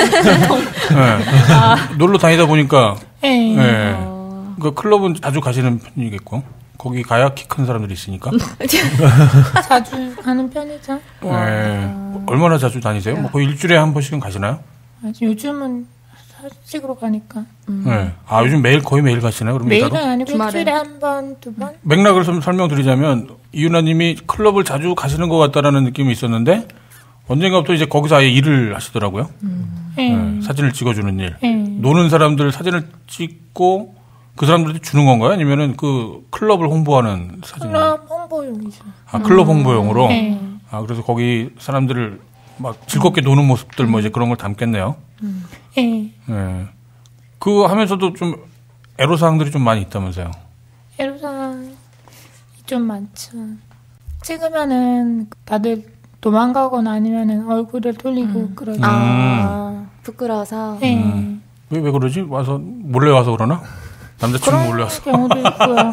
네. 놀러 다니다 보니까 그 클럽은 자주 가시는 편이겠고 거기 가야 키 큰 사람들이 있으니까 자주 가는 편이죠. 네. 얼마나 자주 다니세요? 뭐 거의 일주일에 한 번씩은 가시나요? 요즘은 사직으로 가니까. 네. 요즘 거의 매일 가시나요? 그럼 매일은 아니고 일주일에 한 번, 두 번. 맥락을 좀 설명드리자면 이윤아님이 클럽을 자주 가시는 것 같다라는 느낌이 있었는데 언젠가부터 이제 거기서 아예 일을 하시더라고요. 네. 사진을 찍어주는 일. 노는 사람들 사진을 찍고 그 사람들한테 주는 건가요? 아니면은 그 클럽을 홍보하는 사진? 클럽 홍보용이죠. 클럽 홍보용으로? 그래서 거기 사람들을 막 즐겁게 노는 모습들 뭐 이제 그런 걸 담겠네요. 네. 그거 하면서도 좀 애로사항들이 좀 많이 있다면서요? 애로사항이 좀 많죠. 찍으면은 다들 도망가거나 아니면은 얼굴을 돌리고 그러죠. 부끄러워서. 왜 그러지? 몰래 와서 그러나? 남자친구 몰래 와서. 그런 경우도 있고요.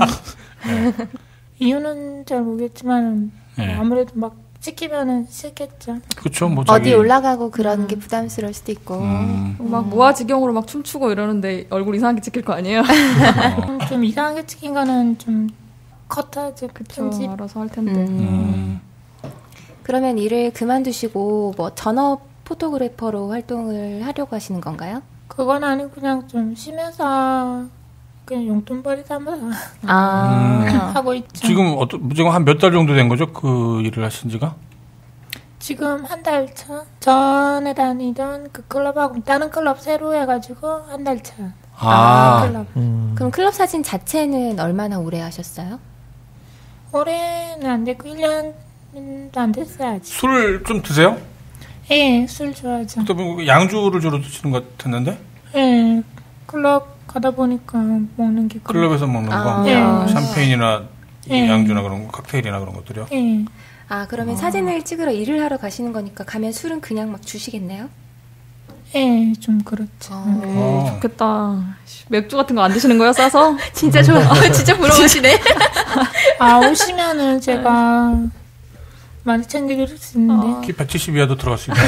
이유는 잘 모르겠지만 아무래도 막 찍히면은 싫겠죠. 그렇죠. 뭐 어디 올라가고 그러는 게 부담스러울 수도 있고. 막 무아지경으로 막 춤추고 이러는데 얼굴 이상하게 찍힐 거 아니에요? 좀 이상하게 찍힌 거는 좀 컷하지. 편집 알아서 할 텐데. 그러면 일을 그만두시고 뭐 전업 포토그래퍼로 활동을 하려고 하시는 건가요? 그건 아니고 그냥 좀 쉬면서 그냥 용돈벌이 삼아서 하고 있죠. 지금 한 몇 달 정도 된 거죠? 그 일을 하신 지가? 지금 한 달 차. 전에 다니던 그 클럽하고 다른 클럽 새로 해가지고 한 달 차. 클럽. 그럼 클럽 사진 자체는 얼마나 오래 하셨어요? 올해는 안 됐고 1년도 안 됐어요 아직. 술 좀 드세요? 예, 술 좋아하죠. 또 양주를 주로 드시는 것 같았는데? 예, 클럽 가다 보니까 먹는 게 클럽에서 먹는 거? 샴페인이나 양주나 그런 거, 칵테일이나 그런 것들이요? 예. 그러면 사진을 찍으러 일을 하러 가시는 거니까 가면 술은 그냥 막 주시겠네요? 예, 좀 그렇죠. 좋겠다. 맥주 같은 거 안 드시는 거요, 싸서? 진짜 좋아. 진짜 부러우시네. 오시면은 제가 많이 챙겨줄 수 있는데. 키 170 이하도 들어갈 수 있나요?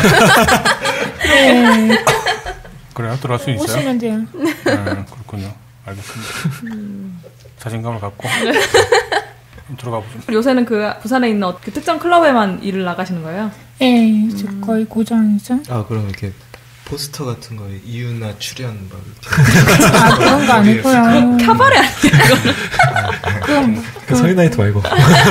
네. 그래요? 들어갈 수 있어요? 오시면 돼요. 그렇군요. 알겠습니다. 자신감을 갖고 들어가 보죠. 요새는 그 부산에 있는 그 특정 클럽에만 일을 나가시는 거예요? 네, 거의 고정이죠. 그럼 이렇게 포스터 같은 거에 이유나 출연 막 이렇게. 그런 거 아니고요. 카바레 아니에요? 그럼 그 서인나이트 말고.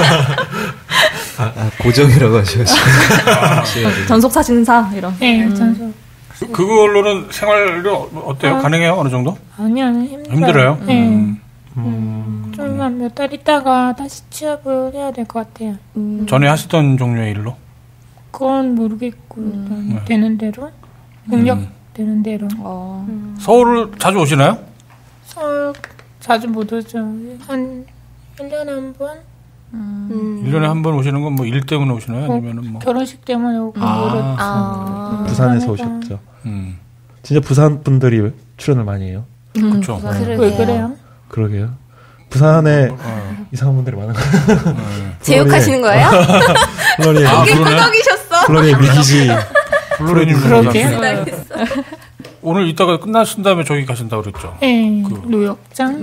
고정이라고 하셔가지고. 전속 사진사 이런. 네, 전속. 그걸로는 생활이 어때요? 가능해요? 어느 정도? 아니요, 힘들어요? 네. 좀만 몇 달 있다가 다시 취업을 해야 될 것 같아요. 전에 하시던 종류의 일로? 그건 모르겠고 되는 대로 능력 되는 대로. 서울을 자주 오시나요? 서울 자주 못 오죠. 한 1년에 한 번? 1년에 한 번 오시는 건 뭐 일 때문에 오시나요? 아니면은 뭐 결혼식 때문에 오고 부산에서 오셨죠. 진짜 부산 분들이 출연을 많이 해요. 그렇죠. 왜 그래요? 그러게요. 부산에 이상한 분들이 많은 거예요. 제욕하시는 거예요? 플로리에 이게 꾸덕이셨어. 플로리에 미기지. 플로리님 그러게요. 오늘 이따가 끝나신 다음에 저기 가신다고 그랬죠? 네. 노역장.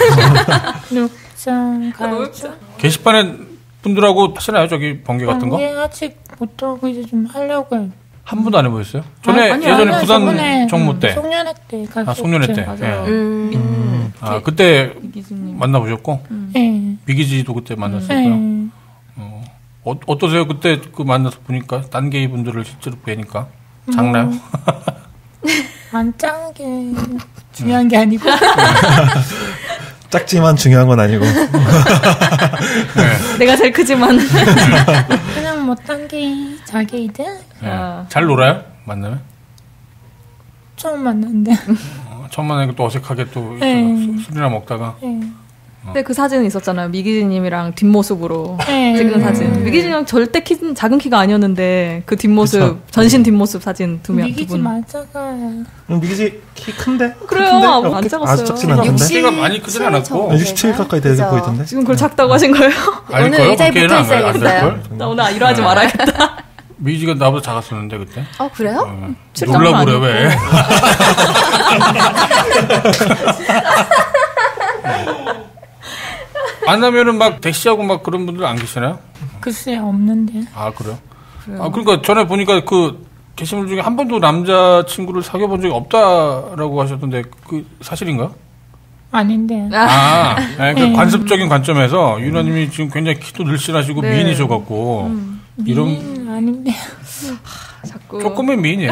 노역장 가야죠. 게시판에 분들하고 하시나요? 저기 번개 같은 거? 아직 못하고 이제 좀 하려고 해요. 한 번도 안 해보셨어요? 전에 예전에 부산 정모 때. 송년회 때 갔었죠. 송년회 때. 그때 만나보셨고. 미기지도 그때 만났었고요. 어떠세요? 그때 그 만나서 보니까 딴 게이 분들을 실제로 뵈니까 작나요? 안 짠 게 중요한 게 아니고. 작지만 중요한 건 아니고. 네. 내가 제일 크지만. 그냥 뭐 딴 게이, 자게이들. 잘 놀아요? 만나면? 처음 만났는데. 처음 만나니까 또 어색하게 또 술이나 먹다가. 근데 그 사진은 있었잖아요. 미기진님이랑 뒷모습으로 네. 찍은 사진. 미기진이랑 절대 작은 키가 아니었는데 그 뒷모습, 그쵸. 전신 뒷모습 사진 두 미기지 분. 맞아가요. 미기지 키 큰데? 그래요. 안 작았어요. 아주 작진 않은데? 키가 많이 크진 않았고. 67 가까이 돼 보이던데? 지금 그걸 작다고 하신 거예요? 오늘 의자에 붙어 있어야겠어요. 나 오늘 이러하지 말아야겠다. 미기지가 나보다 작았었는데 그때. 그래요? 놀라보래 왜? 만나면은 막 대시하고 막 그런 분들 안 계시나요? 글쎄 없는데. 아 그래요? 그러니까 전에 보니까 그 게시물 중에 한 번도 남자친구를 사귀어본 적이 없다라고 하셨던데 그 사실인가? 아닌데. 그 관습적인 관점에서 유나님이 지금 굉장히 키도 늘씬하시고 네. 미인이셔갖고 이런 아닌데. 자꾸 조금은 미인이에요.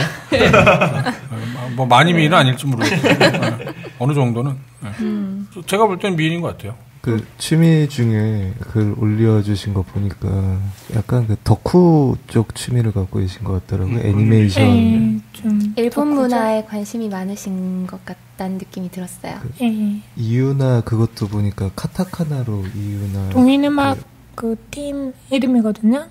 뭐 많이 미인은 아닐지 모르겠어요. 어느 정도는. 제가 볼 때는 미인인 것 같아요. 그 취미 중에 글 올려주신 거 보니까 약간 그 덕후 쪽 취미를 갖고 계신 것 같더라고요. 애니메이션. 좀 일본 문화에 관심이 많으신 것 같다는 느낌이 들었어요. 이유나 그것도 보니까 카타카나로 이유나 동인음악 그 팀 이름이거든요.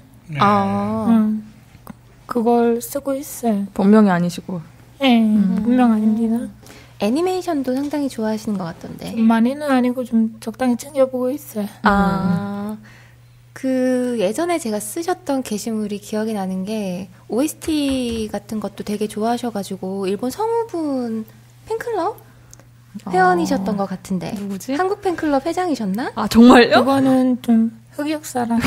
그걸 쓰고 있어요. 본명이 아니시고. 분명 아닙니다. 애니메이션도 상당히 좋아하시는 것 같던데. 많이는 아니고 좀 적당히 챙겨보고 있어요. 그 예전에 제가 쓰셨던 게시물이 기억이 나는 게 OST 같은 것도 되게 좋아하셔가지고 일본 성우분 팬클럽 회원이셨던 것 같은데. 누구지? 한국 팬클럽 회장이셨나? 아 정말요? 그거는 좀 흑역사라서.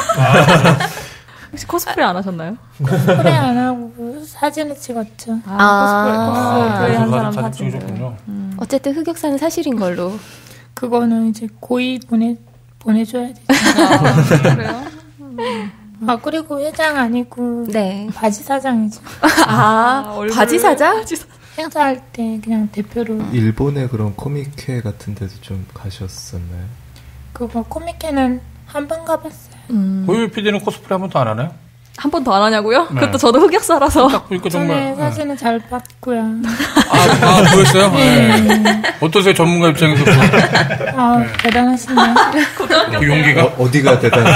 혹시 코스프레 안 하셨나요? 코스프레 안 하고 사진을 찍었죠. 코스프레 한 사람 사진 찍으셨군요. 어쨌든 흑역사는 사실인 걸로. 그거는 이제 고이 보내줘야 되죠. 그래요? 그리고 회장 아니고 바지 사장이죠. 바지 사장? 행사할 때 그냥 대표로. 일본의 그런 코믹회 같은 데도 좀 가셨었나요? 그거 코믹회는 한 번 가봤어요. 고유 PD는 코스프레 한 번도 안 하나요? 한 번 더 안 하냐고요? 네. 그것도 저도 흑역사라서. 딱 보니까 정말. 사진은 잘 봤고요. 보였어요? 네. 어떠세요? 전문가 입장에서. 대단하시네요. 그 용기가? 어디가 대단해요?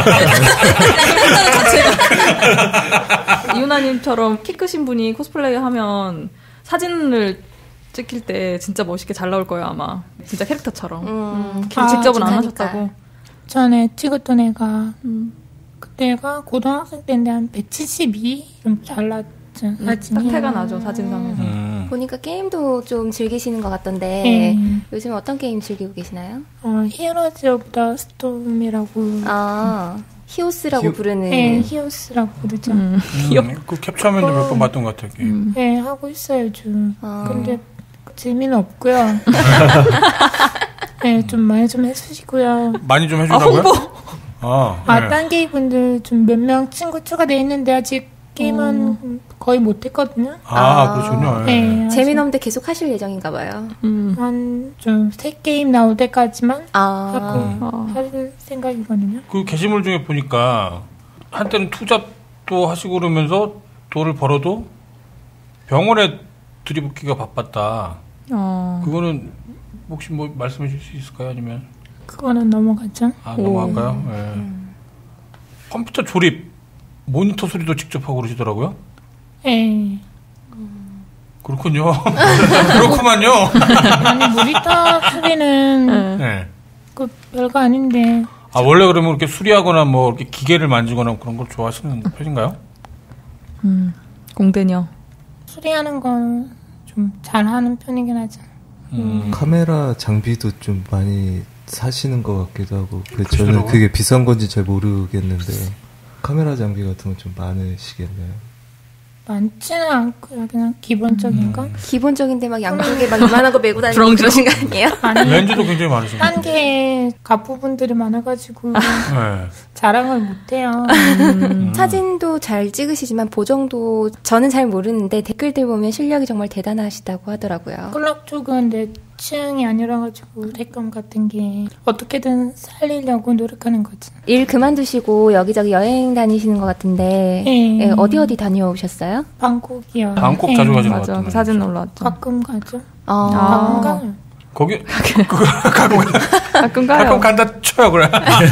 이유나님처럼 키 크신 분이 코스플레이 하면 사진을 찍힐 때 진짜 멋있게 잘 나올 거예요, 아마. 진짜 캐릭터처럼. 직접은 안 하셨다고. 전에 찍었던 애가 그때가 고등학생 때인데 한 172? 좀 잘 났죠. 사진이. 딱 태가 나죠, 사진상에서. 보니까 게임도 좀 즐기시는 것 같던데 요즘 어떤 게임 즐기고 계시나요? 히어로즈 오브 더 스톰이라고. 히오스라고 부르는. 네, 히오스라고 부르죠. 그 캡처하면 몇 번 봤던 것 같아요. 게임. 네, 하고 있어요, 좀. 근데 재미는 없고요. 네, 좀 많이 좀 해주시고요. 많이 좀 해주라고요? 네. 딴 게임분들 좀 몇 명 친구 추가돼 있는데 아직 게임은 거의 못했거든요. 그렇군요. 네, 재미없는데 계속 하실 예정인가 봐요. 한 좀 새 게임 나올 때까지만 하고 할 생각이거든요. 그 게시물 중에 보니까 한때는 투잡도 하시고 그러면서 돈을 벌어도 병원에 들이붓기가 바빴다. 그거는 혹시 뭐 말씀해 주실 수 있을까요? 아니면 그거는 넘어가죠. 넘어갈까요? 네. 컴퓨터 조립, 모니터 소리도 직접 하고 그러시더라고요. 네. 그렇군요. 그렇구만요. 아니 모니터 소리는 그 별거 아닌데. 원래 그러면 이렇게 수리하거나 뭐 이렇게 기계를 만지거나 그런 걸 좋아하시는 편인가요? 공대녀. 수리하는 건 좀 잘하는 편이긴 하죠. 카메라 장비도 좀 많이 사시는 것 같기도 하고. 저는 그게 비싼 건지 잘 모르겠는데 카메라 장비 같은 건 좀 많으시겠네요. 많지는 않고요. 그냥 기본적인 거. 기본적인데 막 양쪽에 막 이만한 거 메고 다니는 그러신 거 아니에요? 아니, 렌즈도 굉장히 많으시네요. 딴 게 갑부분들이 많아가지고 자랑을 못해요. 사진도 잘 찍으시지만 보정도 저는 잘 모르는데 댓글들 보면 실력이 정말 대단하시다고 하더라고요. 클럽 쪽은 근데 취향이 아니라가지고 색감 같은 게 어떻게든 살리려고 노력하는 거지. 일 그만두시고 여기저기 여행 다니시는 것 같은데 네, 어디 다녀오셨어요? 방콕이요. 방콕 자주 가시는 것 같아요. 그 사진 올라왔죠. 가끔 가죠. 가끔 가요. 거기 가끔 가요. 가끔 간다 쳐요 그래.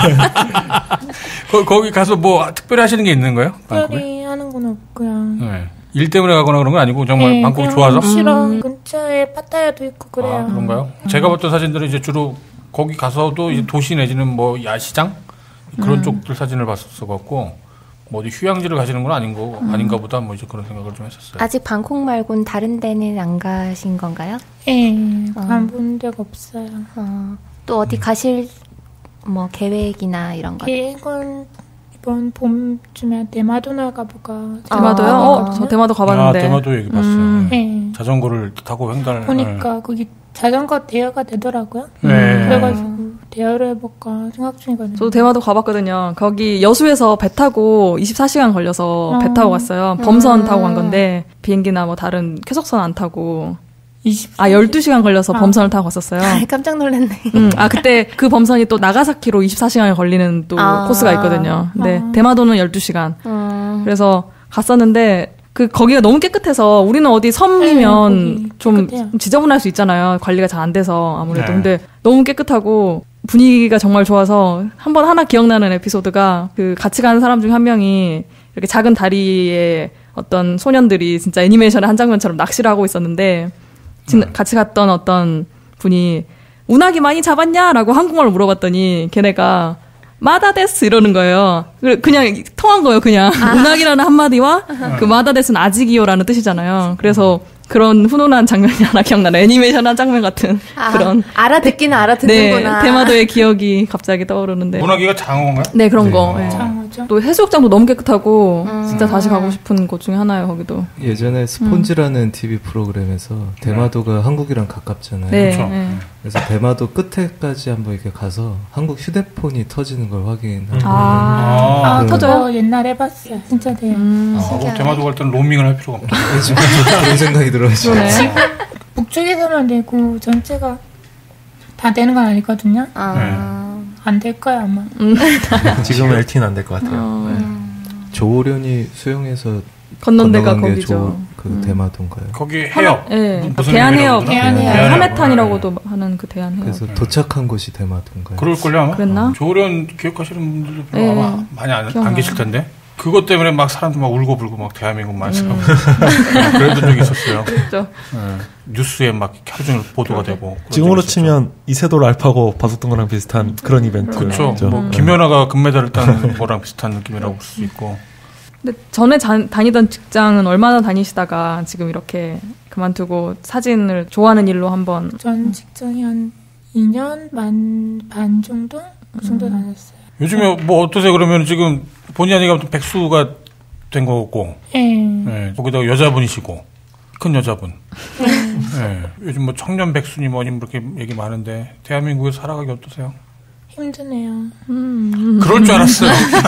거기 가서 뭐 특별히 하시는 게 있는 거예요? 특별히 하는 건 없고요. 네. 일 때문에 가거나 그런 건 아니고 정말 방콕 좋아서? 싫어. 근처에 파타야도 있고 그래요. 아, 그런가요? 제가 봤던 사진들은 이제 주로 거기 가서도 이제 도시 내지는 뭐 야시장 그런 쪽들 사진을 봤었어 갖고 뭐 어디 휴양지를 가시는 건 아닌가 보다 뭐 이제 그런 생각을 좀 했었어요. 아직 방콕 말고는 다른 데는 안 가신 건가요? 네, 가본 적 없어요. 또 어디 가실 뭐 계획이나 이런 거? 계획은 이번 봄쯤에 대마도나 가볼까. 대마도요? 저 대마도 가봤는데. 대마도 얘기 봤어요. 네. 자전거를 타고 횡단을. 보니까 거기 자전거 대여가 되더라고요. 네. 그래가지고 대여를 해볼까 생각 중이거든요. 저도 대마도 가봤거든요. 거기 여수에서 배 타고 24시간 걸려서 배 타고 갔어요. 범선 타고 간 건데 비행기나 뭐 다른 쾌속선 안 타고 12시간 걸려서 범선을 타고 갔었어요. 깜짝 놀랐네. 그때 그 범선이 또 나가사키로 24시간이 걸리는 또 코스가 있거든요. 근데 대마도는 12시간. 그래서 갔었는데 거기가 너무 깨끗해서 우리는 어디 섬이면 좀 지저분할 수 있잖아요. 관리가 잘 안 돼서 아무래도. 네. 근데 너무 깨끗하고 분위기가 정말 좋아서 한번 하나 기억나는 에피소드가 그 같이 가는 사람 중 한 명이 이렇게 작은 다리에 어떤 소년들이 진짜 애니메이션의 한 장면처럼 낚시를 하고 있었는데 같이 갔던 어떤 분이 운하기 많이 잡았냐라고 한국말로 물어봤더니 걔네가 마다데스 이러는 거예요. 그냥 통한 거예요. 그냥 운하기라는 한마디와 그 마다데스는 아직이요라는 뜻이잖아요. 그래서 그런 훈훈한 장면이 하나 기억나요. 애니메이션 한 장면 같은 그런 알아듣기는 알아듣는구나. 네, 대마도의 기억이 갑자기 떠오르는데. 운하기가 장어인가요? 네, 그런 거. 네. 장어죠. 또 해수욕장도 너무 깨끗하고 진짜 다시 가고 싶은 곳 중에 하나예요. 거기도. 예전에 스폰지라는 TV 프로그램에서 대마도가 한국이랑 가깝잖아요. 네. 그렇죠? 그래서 대마도 끝에까지 한번 이렇게 가서 한국 휴대폰이 터지는 걸 확인하고 터져요? 옛날에 해봤어요. 진짜 돼요. 대마도 갈 때는 로밍을 할 필요가 없죠. 지금 그런 생각이 들어요. 지금 북쪽에서만 되고 전체가 다 되는 건 아니거든요. 안 될 거야 아마. 지금 LTE는 안 될 것 같아요. 조오련이 수영해서 건넌 데가 거기죠. 그 대마도인가요? 거기 해협. 네. 대한해협. 하메탄이라고도 하는 그 대한해협. 그래서 도착한 곳이 대마도인가요? 그럴걸요 아마. 그랬나? 조오련 기억하시는 분들도 별로 아마 많이 안 계실 텐데. 그것 때문에 막 사람들 막 울고불고 막 대한민국 말씀 그랬던 적이 있었어요. 그렇죠. 뉴스에 막 하루 종일 보도가 되고. 지금으로 치면 이세돌 알파고 바둑 거랑 비슷한 그런 이벤트. 그렇죠. 뭐 김연아가 금메달을 딴 거랑 비슷한 느낌이라고 볼 수 있고. 근데 전에 다니던 직장은 얼마나 다니시다가 지금 이렇게 그만두고 사진을 좋아하는 일로 한번. 전 직장이 한 2년 반 정도? 그 정도 다녔어요. 요즘에 뭐 어떠세요? 그러면 지금 본의 아니가 백수가 된 거고, 네, 거기다가 여자분이시고, 큰 여자분. 네, 요즘 뭐 청년 백수니 뭐니 그렇게 얘기 많은데 대한민국에 살아가기 어떠세요? 힘드네요. 그럴 줄 알았어요.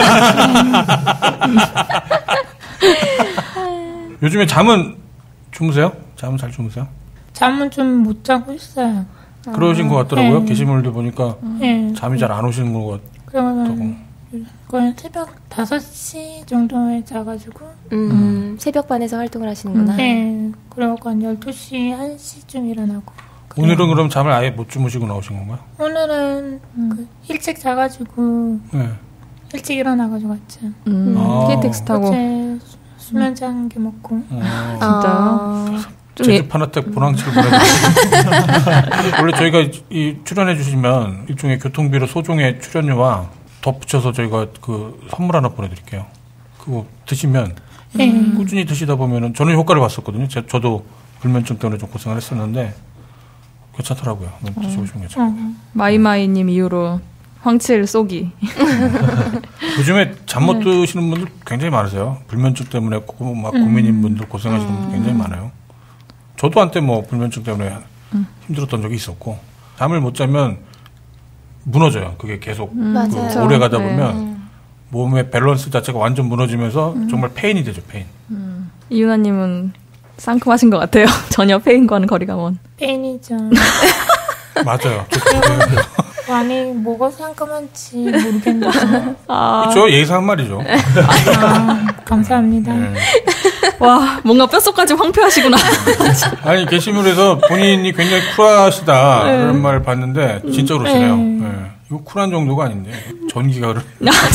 요즘에 잠은 주무세요? 잠은 잘 주무세요? 잠은 좀 못 자고 있어요. 그러신 것 같더라고요. 게시물들 보니까 잠이 잘 안 오시는 것 같더라고. 그러면 거의 새벽 5시 정도에 자가지고 새벽 반에서 활동을 하시는구나. 네. 그래갖고 한 12시, 1시쯤 일어나고. 오늘은 그럼 잠을 아예 못 주무시고 나오신 건가요? 오늘은 일찍 자가지고 일찍 일어나가지고 왔죠. KTX 타고. 어제 수면제 한 개 먹고. 진짜. 제주파나텍 보랑치를 보내드리고 원래 저희가 이 출연해 주시면 일종의 교통비로 소정의 출연료와 덧붙여서 저희가 그 선물 하나 보내드릴게요. 그거 드시면 꾸준히 드시다 보면은 저는 효과를 봤었거든요. 저도 불면증 때문에 좀 고생을 했었는데 괜찮더라고요. 드셔보시면 괜찮아요. 마이마이님 이후로 황칠 쏘기. 요즘에 잠 못 드시는 분들 굉장히 많으세요. 불면증 때문에 막 고민인 분들 고생하시는 분들 굉장히 많아요. 저도 한때 뭐 불면증 때문에 힘들었던 적이 있었고 잠을 못 자면 무너져요. 그게 계속 그 오래 가다 보면 몸의 밸런스 자체가 완전 무너지면서 정말 페인이 되죠. 페인. 이윤아님은 상큼하신 것 같아요. 전혀 페인과는 거리가 먼. 페인이죠. 맞아요. 아니 뭐가 상큼한지 모르겠는데. 그렇죠. 예의상 말이죠. 감사합니다. 네. 와 뭔가 뼛속까지 황폐하시구나. 아니 게시물에서 본인이 굉장히 쿨하시다 그런 말 봤는데 진짜 그러시네요. 네. 이거 쿨한 정도가 아닌데 전기가 흐르.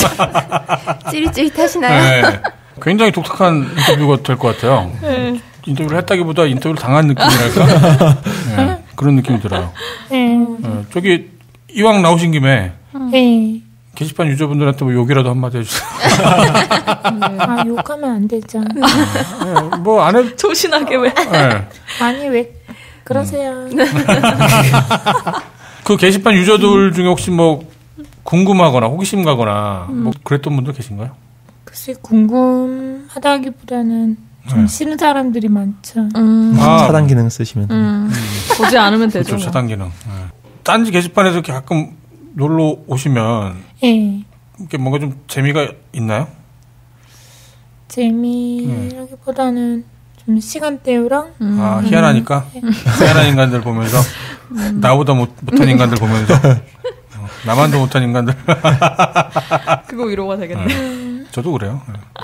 찌릿찌릿하시나요? 네. 굉장히 독특한 인터뷰가 될 것 같아요. 네. 인터뷰를 했다기보다 인터뷰를 당한 느낌이랄까? 네. 그런 느낌이 들어요. 저기 이왕 나오신 김에 게시판 유저분들한테 뭐 욕이라도 한마디 해주세요. 아, 욕하면 안 되죠. 뭐 안 해. 조신하게 왜? 네. 아니 왜 그러세요? 그 게시판 유저들 중에 혹시 뭐 궁금하거나 호기심 가거나 뭐 그랬던 분들 계신가요? 글쎄 궁금하다기보다는 좀 싫은 사람들이 많죠. 차단 기능 쓰시면 보지 않으면 되죠. 그렇죠, 차단 기능. 딴지 게시판에서 이렇게 가끔 놀러 오시면 이렇게 뭔가 좀 재미가 있나요? 재미라기보다는 좀 시간 때우랑 희한하니까 희한한 인간들 보면서 나보다 못한 인간들 보면서 나만도 못한 인간들 그거 위로가 되겠네. 저도 그래요.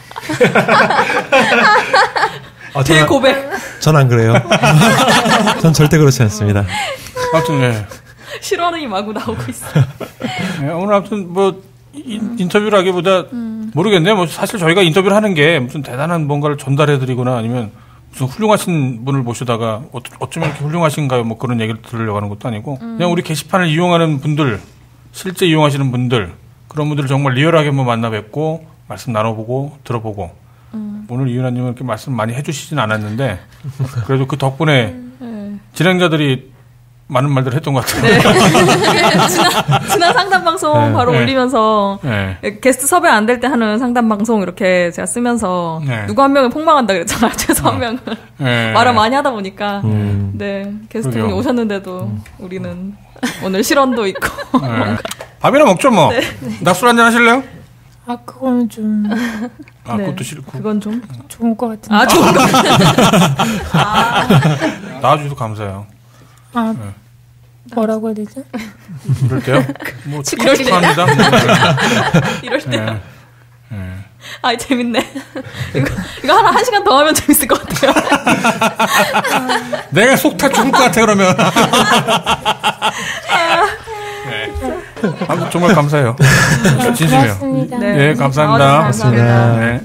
대고백. 전 안 그래요. 전 절대 그렇지 않습니다. 아무튼 네. 실언이 마구 나오고 있어. 네, 오늘 아무튼 뭐 인터뷰라기보다 모르겠네요. 뭐 사실 저희가 인터뷰를 하는 게 무슨 대단한 뭔가를 전달해드리거나 아니면 무슨 훌륭하신 분을 모시다가 어쩌면 이렇게 훌륭하신가요? 뭐 그런 얘기를 들으려고 하는 것도 아니고 그냥 우리 게시판을 이용하는 분들, 실제 이용하시는 분들 그런 분들을 정말 리얼하게 한번 만나 뵙고 말씀 나눠보고 들어보고 오늘 이윤아님은 이렇게 말씀 많이 해주시진 않았는데 그래도 그 덕분에 진행자들이 많은 말들을 했던 것 같아요. 네. 지난 상담 방송 바로 올리면서 게스트 섭외 안 될 때 하는 상담 방송 이렇게 제가 쓰면서 누구 한 명은 폭망한다 그랬잖아요. 최소 한 명은 말을 많이 하다 보니까 네 게스트분이 오셨는데도 우리는 오늘 실언도 있고 밥이나 먹죠 뭐. 낙술 한잔 하실래요? 아 그거는 좀 그것도 싫고 그건 좀 좋을 것 같은데. 아 좋은 거. 나와주셔서 감사해요. 뭐라고 해야 되죠? 이럴 때요? 뭐 축하합니다. 이럴 때. 아 재밌네. 이거 하나 1시간 더 하면 재밌을 것 같아요. 내가 속 타 죽을 것 같아 그러면. 아무튼 정말 감사해요. 진심이에요. 네, 감사합니다. 고맙습니다. 네.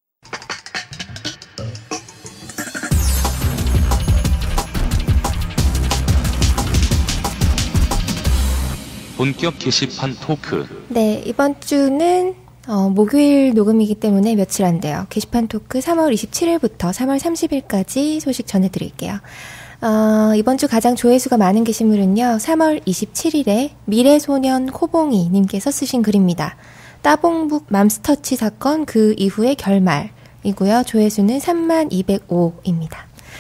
본격 게시판 토크. 네, 이번 주는 목요일 녹음이기 때문에 며칠 안 돼요. 게시판 토크 3월 27일부터 3월 30일까지 소식 전해드릴게요. 이번 주 가장 조회수가 많은 게시물은요. 3월 27일에 미래소년 코봉이 님께서 쓰신 글입니다. 따봉북 맘스터치 사건 그 이후의 결말이고요. 조회수는 3205입니다.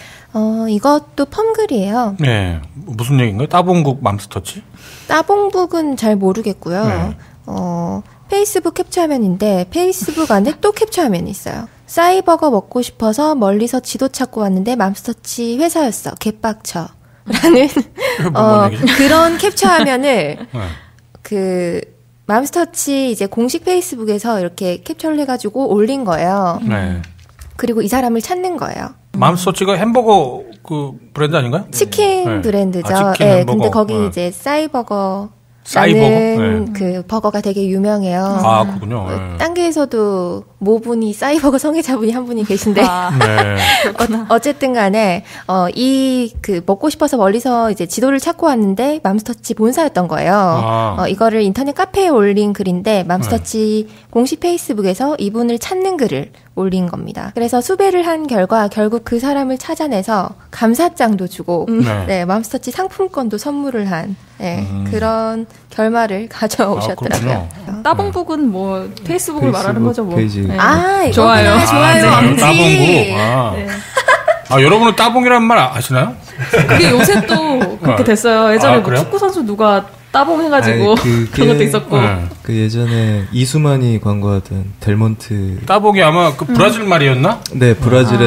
이것도 펌글이에요. 네. 무슨 얘기인가요? 따봉국 맘스터치? 따봉북은 잘 모르겠고요. 네. 페이스북 캡처화면인데 페이스북 안에 또 캡처화면이 있어요. 싸이버거 먹고 싶어서 멀리서 지도 찾고 왔는데 맘스터치 회사였어. 개빡쳐. 라는 그런 캡처화면을 그 맘스터치 이제 공식 페이스북에서 이렇게 capture를 해가지고 올린 거예요. 네. 그리고 이 사람을 찾는 거예요. 맘스터치가 햄버거 그 브랜드 아닌가요? 치킨 브랜드죠. 치킨 네, 햄버거. 근데 거기 이제 싸이버거 싸이버거? 라는 그 버거가 되게 유명해요. 아, 그렇군요. 딴게에서도 모분이 싸이버거 성애자분이 한 분이 계신데. 네. 어쨌든 간에, 그 먹고 싶어서 멀리서 이제 지도를 찾고 왔는데 맘스터치 본사였던 거예요. 이거를 인터넷 카페에 올린 글인데 맘스터치 공식 페이스북에서 이분을 찾는 글을 올린 겁니다. 그래서 수배를 한 결과 결국 그 사람을 찾아내서 감사장도 주고, 네, 맘스터치 상품권도 선물을 한, 네, 그런 결말을 가져오셨더라고요. 따봉북은 뭐 페이스북을 말하는 거죠, 뭐. 페이지. 네. 좋아요. 좋아요. 따봉국. 네. 여러분은 따봉이라는 말 아시나요? 그게 요새 또 그렇게 됐어요. 예전에 뭐 축구 선수 누가 따봉 해가지고 그런 것도 있었고. 그 예전에 이수만이 광고하던 델몬트. 따봉이 아마 그 브라질 말이었나? 네, 브라질에서 좋다.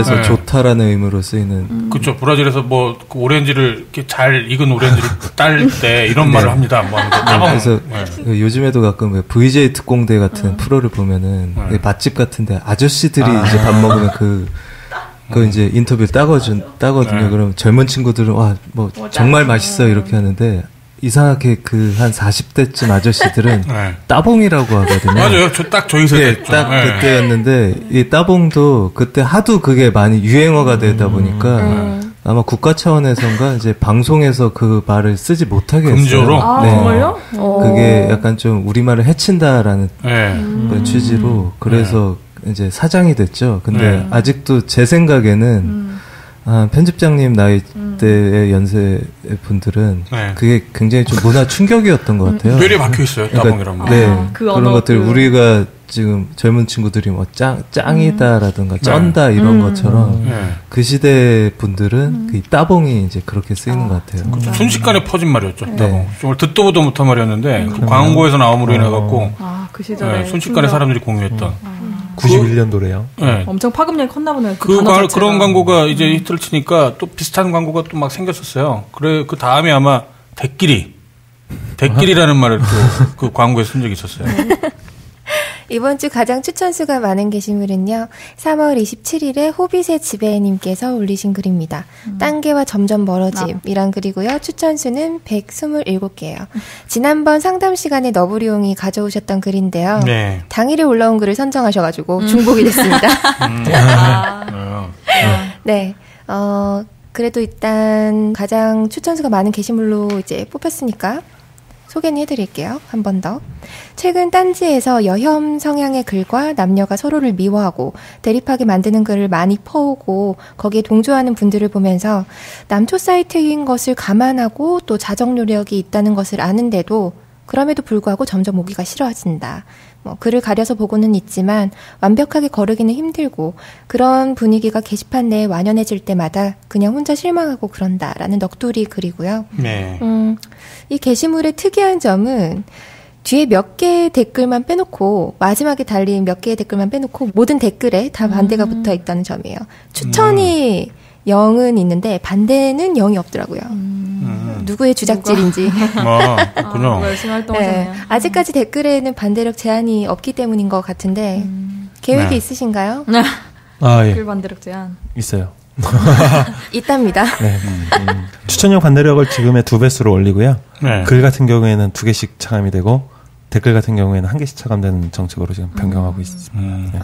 좋다라는 의미로 쓰이는. 그렇죠. 브라질에서 뭐 그 오렌지를 이렇게 잘 익은 오렌지를 딸 때 이런 말을 합니다. 뭐 그래서 요즘에도 가끔 VJ 특공대 같은 프로를 보면은 맛집 같은데 아저씨들이 이제 밥 먹으면 그 이제 인터뷰 따거든요. 그럼 젊은 친구들은 와 뭐 정말 맛있어 이렇게 하는데. 이상하게 그 한 40대쯤 아저씨들은 따봉이라고 하거든요. 맞아요. 딱 저희 세대 딱 그때였는데 이 따봉도 그때 하도 그게 많이 유행어가 되다 보니까 아마 국가 차원에선가 이제 방송에서 그 말을 쓰지 못하게 했어요. 금지로? 아, 네. 정말요? 그게 약간 좀 우리말을 해친다라는 그런 취지로 그래서 이제 사장이 됐죠. 근데 아직도 제 생각에는 편집장님 나이대의 연세 분들은 그게 굉장히 좀 문화 충격이었던 것 같아요. 뇌리에 박혀 있어요. 따봉이란 말. 네, 그런 것들 우리가 지금 젊은 친구들이 뭐 짱이다라든가 쩐다 이런 것처럼 그 시대 분들은 그 따봉이 이제 그렇게 쓰이는 것 같아요. 순식간에 퍼진 말이었죠. 따봉. 정말 듣도 보도 못한 말이었는데 그 광고에서 나옴으로 인해 갖고 그 시절에 순식간에 사람들이 공유했던. 91년도래요. 네. 엄청 파급력이 컸나 보네요. 그런 광고가 이제 히트를 치니까 또 비슷한 광고가 또 막 생겼었어요. 그래, 그 다음에 아마 대끼리라는 말을 또 그 광고에 쓴 적이 있었어요. 이번 주 가장 추천수가 많은 게시물은요. 3월 27일에 호빗의 지배님께서 올리신 글입니다. 딴개와 점점 멀어짐이란 글이고요. 추천수는 127개예요. 지난번 상담 시간에 너브리옹이 가져오셨던 글인데요. 네. 당일에 올라온 글을 선정하셔가지고 중복이 됐습니다. 네. 그래도 일단 가장 추천수가 많은 게시물로 이제 뽑혔으니까 소개는 해드릴게요. 한 번 더. 최근 딴지에서 여혐 성향의 글과 남녀가 서로를 미워하고 대립하게 만드는 글을 많이 퍼오고 거기에 동조하는 분들을 보면서 남초 사이트인 것을 감안하고 또 자정 노력이 있다는 것을 아는데도 그럼에도 불구하고 점점 오기가 싫어진다. 글을 가려서 보고는 있지만 완벽하게 거르기는 힘들고 그런 분위기가 게시판 내에 완연해질 때마다 그냥 혼자 실망하고 그런다라는 넋두리 글이고요. 네. 이 게시물의 특이한 점은 뒤에 몇 개의 댓글만 빼놓고 마지막에 달린 몇 개의 댓글만 빼놓고 모든 댓글에 다 반대가 붙어 있다는 점이에요. 추천이 0은 있는데 반대는 0이 없더라고요. 누구의 주작질인지. 그렇군요. 열심히 활동하셨네요. 아직까지 댓글에는 반대력 제한이 없기 때문인 것 같은데 계획이 있으신가요? 예. 글 반대력 제한. 있어요. 있답니다. 네. 추천력 반대력을 지금의 2배수로 올리고요. 글 같은 경우에는 2개씩 차감이 되고 댓글 같은 경우에는 1개씩 차감되는 정책으로 지금 변경하고 있습니다.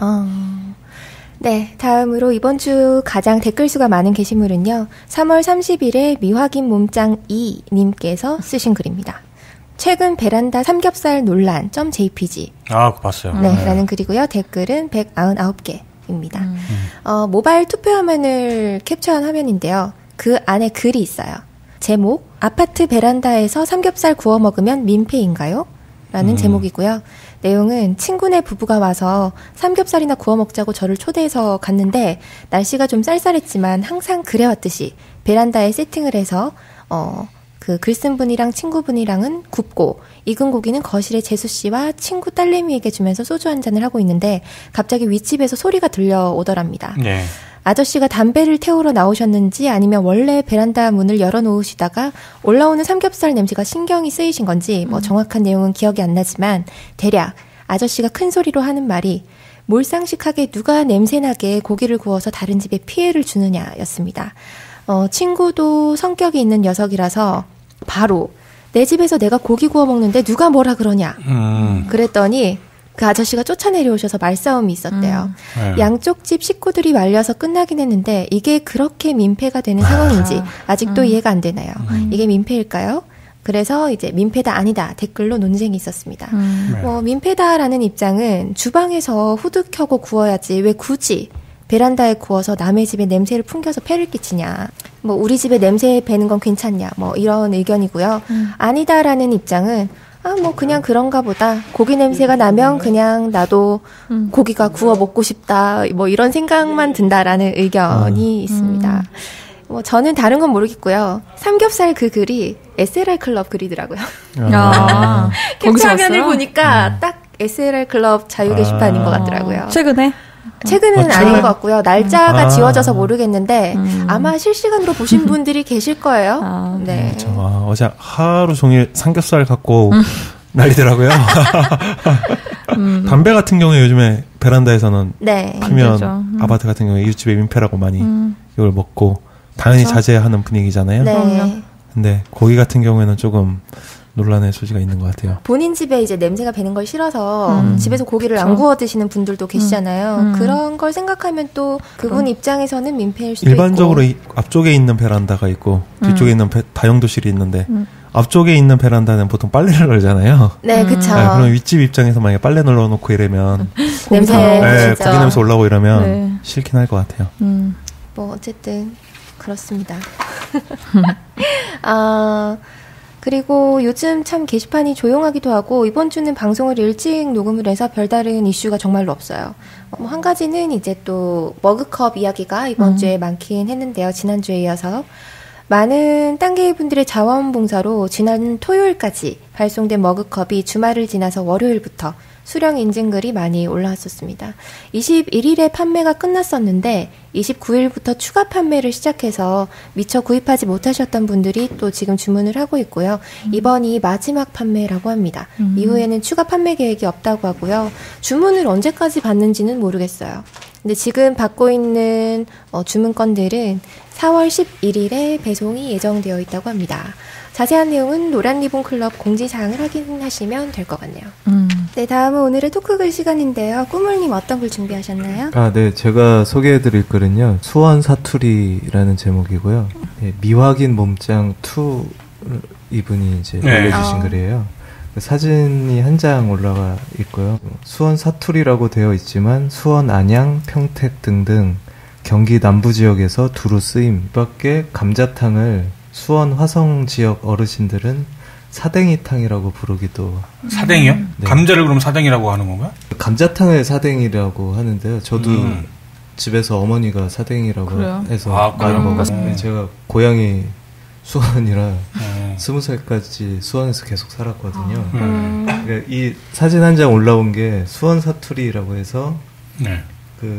네, 다음으로 이번 주 가장 댓글 수가 많은 게시물은요. 3월 30일에 미확인 몸짱 2님께서 쓰신 글입니다. 최근 베란다 삼겹살 논란 .jpg. 그거 봤어요. 네, 라는 글이고요. 댓글은 199개입니다. 모바일 투표 화면을 캡처한 화면인데요. 그 안에 글이 있어요. 제목, 아파트 베란다에서 삼겹살 구워 먹으면 민폐인가요? 라는 제목이고요. 내용은 친구네 부부가 와서 삼겹살이나 구워 먹자고 저를 초대해서 갔는데 날씨가 좀 쌀쌀했지만 항상 그래왔듯이 베란다에 세팅을 해서 그 글쓴 분이랑 친구분이랑은 굽고 익은 고기는 거실에 재수 씨와 친구 딸내미에게 주면서 소주 한 잔을 하고 있는데 갑자기 윗집에서 소리가 들려오더랍니다. 네. 아저씨가 담배를 태우러 나오셨는지 아니면 원래 베란다 문을 열어놓으시다가 올라오는 삼겹살 냄새가 신경이 쓰이신 건지 정확한 내용은 기억이 안 나지만 대략 아저씨가 큰 소리로 하는 말이 몰상식하게 누가 냄새나게 고기를 구워서 다른 집에 피해를 주느냐였습니다. 친구도 성격이 있는 녀석이라서 바로 내 집에서 내가 고기 구워 먹는데 누가 뭐라 그러냐 그랬더니 그 아저씨가 쫓아내려오셔서 말싸움이 있었대요. 양쪽 집 식구들이 말려서 끝나긴 했는데 이게 그렇게 민폐가 되는 상황인지 아직도 이해가 안 되나요? 이게 민폐일까요? 그래서 이제 민폐다 아니다 댓글로 논쟁이 있었습니다. 민폐다라는 입장은 주방에서 후드 켜고 구워야지 왜 굳이 베란다에 구워서 남의 집에 냄새를 풍겨서 폐를 끼치냐. 우리 집에 냄새 배는 건 괜찮냐. 이런 의견이고요. 아니다라는 입장은 그냥 그런가 보다. 고기 냄새가 나면 그냥 나도 고기가 구워 먹고 싶다. 이런 생각만 든다라는 의견이 있습니다. 저는 다른 건 모르겠고요. 삼겹살 그 글이 SLR 클럽 글이더라고요. 캡처 화면을 보니까 딱 SLR 클럽 자유 게시판인 것 같더라고요. 최근에? 최근은 아닌 것 같고요. 날짜가 지워져서 모르겠는데 아마 실시간으로 보신 분들이 계실 거예요. 네. 어제 하루 종일 삼겹살 갖고 난리더라고요. 담배 같은 경우에 요즘에 베란다에서는 피면 아파트 같은 경우에 이웃집에 민폐라고 많이 이걸 먹고 당연히 자제하는 분위기잖아요. 네. 근데 고기 같은 경우에는 조금 논란의 소지가 있는 것 같아요. 본인 집에 이제 냄새가 배는 걸 싫어서 집에서 고기를 안 구워 드시는 분들도 계시잖아요. 그런 걸 생각하면 또 그분 입장에서는 민폐일 수도 일반적으로 있고. 앞쪽에 있는 베란다가 있고 뒤쪽에 있는 다용도실이 있는데 앞쪽에 있는 베란다는 보통 빨래를 널잖아요. 네, 그쵸. 그럼 윗집 입장에서 만약에 빨래 널어놓고 이러면 냄새, 고기 냄새 올라오고 이러면 싫긴 할 것 같아요. 뭐 어쨌든 그렇습니다. 그리고 요즘 참 게시판이 조용하기도 하고 이번 주는 방송을 일찍 녹음을 해서 별다른 이슈가 정말로 없어요. 한 가지는 이제 또 머그컵 이야기가 이번 주에 많긴 했는데요. 지난주에 이어서. 많은 딴개이분들의 자원봉사로 지난 토요일까지 발송된 머그컵이 주말을 지나서 월요일부터 수령 인증글이 많이 올라왔었습니다. 21일에 판매가 끝났었는데 29일부터 추가 판매를 시작해서 미처 구입하지 못하셨던 분들이 또 지금 주문을 하고 있고요. 이번이 마지막 판매라고 합니다. 이후에는 추가 판매 계획이 없다고 하고요. 주문을 언제까지 받는지는 모르겠어요. 근데 지금 받고 있는 주문건들은 4월 11일에 배송이 예정되어 있다고 합니다. 자세한 내용은 노란리본클럽 공지사항을 확인하시면 될 것 같네요. 네, 다음은 오늘의 토크글 시간인데요. 꾸물님 어떤 글 준비하셨나요? 네, 제가 소개해드릴 글은요. 수원 사투리라는 제목이고요. 네, 미확인 몸짱 2 이분이 이제 올려주신 글이에요. 사진이 한 장 올라가 있고요. 수원 사투리라고 되어 있지만 수원, 안양, 평택 등등 경기 남부 지역에서 두루 쓰임. 이 밖에 감자탕을 수원 화성 지역 어르신들은 사댕이탕이라고 부르기도. 사댕이요? 네. 감자를 그럼 사댕이라고 하는 건가? 감자탕을 사댕이라고 하는데요. 저도 집에서 어머니가 사댕이라고 해서 많이 먹었어요. 제가 고향이 수원이라 20살까지 수원에서 계속 살았거든요. 그러니까 이 사진 한 장 올라온 게 수원 사투리라고 해서 그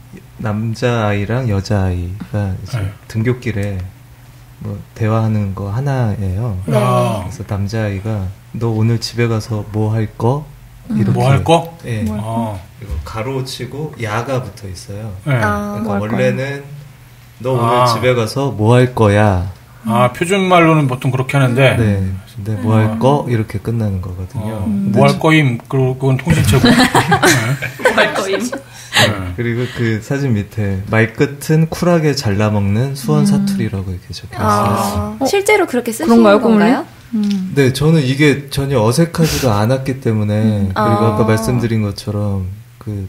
남자아이랑 여자아이가 이제 등굣길에 뭐 대화하는 거 하나예요. 그래서 남자아이가 너 오늘 집에 가서 뭐 할 거? 이렇게. 뭐 할 거? 네. 이거 가로 치고 야가 붙어 있어요. 그러니까 원래는 너 오늘 집에 가서 뭐 할 거야? 표준말로는 보통 그렇게 하는데. 네. 근데 뭐 할 거? 이렇게 끝나는 거거든요. 뭐 할 거임? 그건 통신체고. 뭐 할 거임? 그리고 그 사진 밑에 말끝은 쿨하게 잘라먹는 수원 사투리라고 이렇게 적혀있어요. 실제로 그렇게 쓰시는 건가요? 네, 저는 이게 전혀 어색하지도 않았기 때문에 그리고 아까 말씀드린 것처럼 그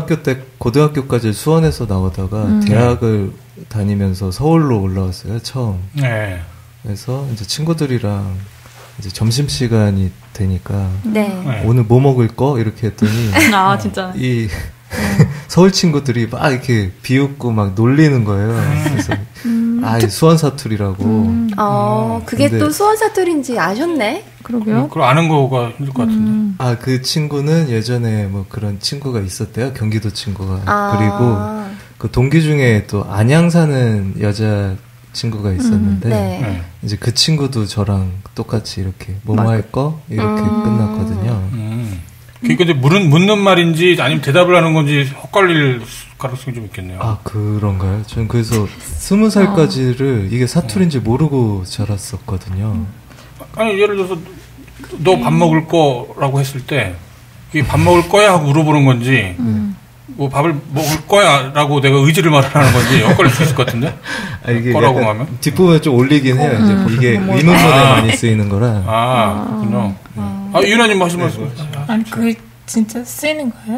고등학교까지 수원에서 나오다가 대학을 다니면서 서울로 올라왔어요, 처음. 그래서 이제 친구들이랑 이제 점심시간이 되니까 오늘 뭐 먹을 거? 이렇게 했더니 진짜. 이 서울 친구들이 막 이렇게 비웃고 막 놀리는 거예요. 그래서 이 수원 사투리라고. 그게 또 수원 사투리인지 아셨네? 그러게요. 그걸 아는 거가 힘들 것 같은데. 그 친구는 예전에 뭐 그런 친구가 있었대요. 경기도 친구가. 그리고 그 동기 중에 또 안양 사는 여자 친구가 있었는데 이제 그 친구도 저랑 똑같이 이렇게 뭐뭐 할 거? 이렇게 끝났거든요. 그게 근데 묻는 말인지 아니면 대답을 하는 건지 헛갈릴 가능성이 좀 있겠네요. 그런가요? 전 그래서 20살까지를 이게 사투리인지 모르고 자랐었거든요. 아니 예를 들어서 너 밥 먹을 거라고 했을 때 이게 밥 먹을 거야 하고 물어보는 건지 뭐 밥을 먹을 거야라고 내가 의지를 말하는 건지 헷갈릴 수 있을 것 같은데. 이게 거라고 하면 뒷부분에 좀 올리긴 해요. 이제 이게 의문문에 많이 쓰이는 거라. 그렇군요. 유나님 하신 말씀. 아니 그게 진짜 쓰이는 거예요?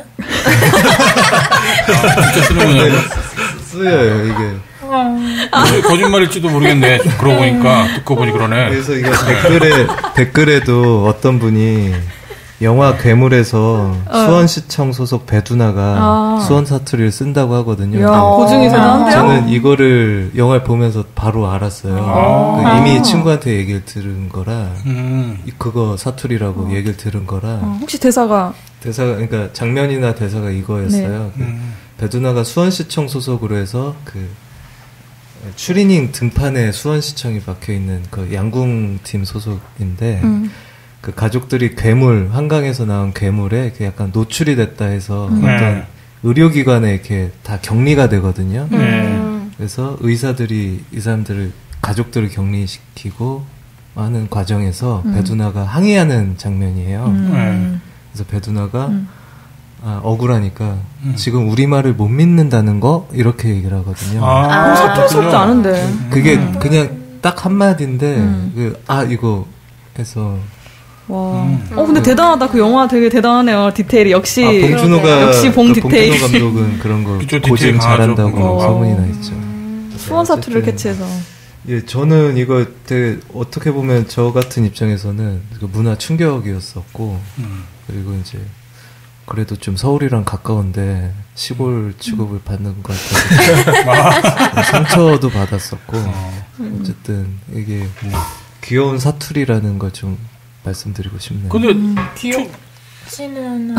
진짜 쓰는군요. 쓰여요 이게. 거짓말일지도 모르겠네. 그러고 보니까 듣고 보니 그러네. 그래서 이게 댓글에도 어떤 분이 영화 괴물에서 수원시청 소속 배두나가 수원 사투리를 쓴다고 하거든요. 고증이 대단한데요? 저는 이거를 영화를 보면서 바로 알았어요. 이미 친구한테 얘기를 들은 거라 그거 사투리라고 얘기를 들은 거라. 혹시 대사가 그러니까 장면이나 대사가 이거였어요. 배두나가 수원시청 소속으로 해서 그 추리닝 등판에 수원시청이 박혀있는 그 양궁팀 소속인데 그 가족들이 괴물, 한강에서 나온 괴물에 약간 노출이 됐다 해서 어떤 의료기관에 이렇게 다 격리가 되거든요. 그래서 의사들이 이 사람들을, 가족들을 격리시키고 하는 과정에서 배두나가 항의하는 장면이에요. 그래서 배두나가 억울하니까 지금 우리 말을 못 믿는다는 거 이렇게 얘기를 하거든요. 사투리스럽지 않은데. 그게 그냥 딱 한마디인데 이거 해서 와. 근데 대단하다. 그 영화 되게 대단하네요. 디테일이 역시 봉준호가 봉 디테일. 봉준호 감독은 그런 거 고증 잘한다고 소문이 나 있죠. 수원 사투리를 캐치해서. 예, 저는 이거 되게 어떻게 보면 저 같은 입장에서는 그 문화 충격이었었고 그리고 이제 그래도 좀 서울이랑 가까운데 시골 취급을 받는 것 같아서 상처도 받았었고 어쨌든 이게 귀여운 사투리라는 걸 좀 말씀드리고 싶네요. 근데 귀엽지는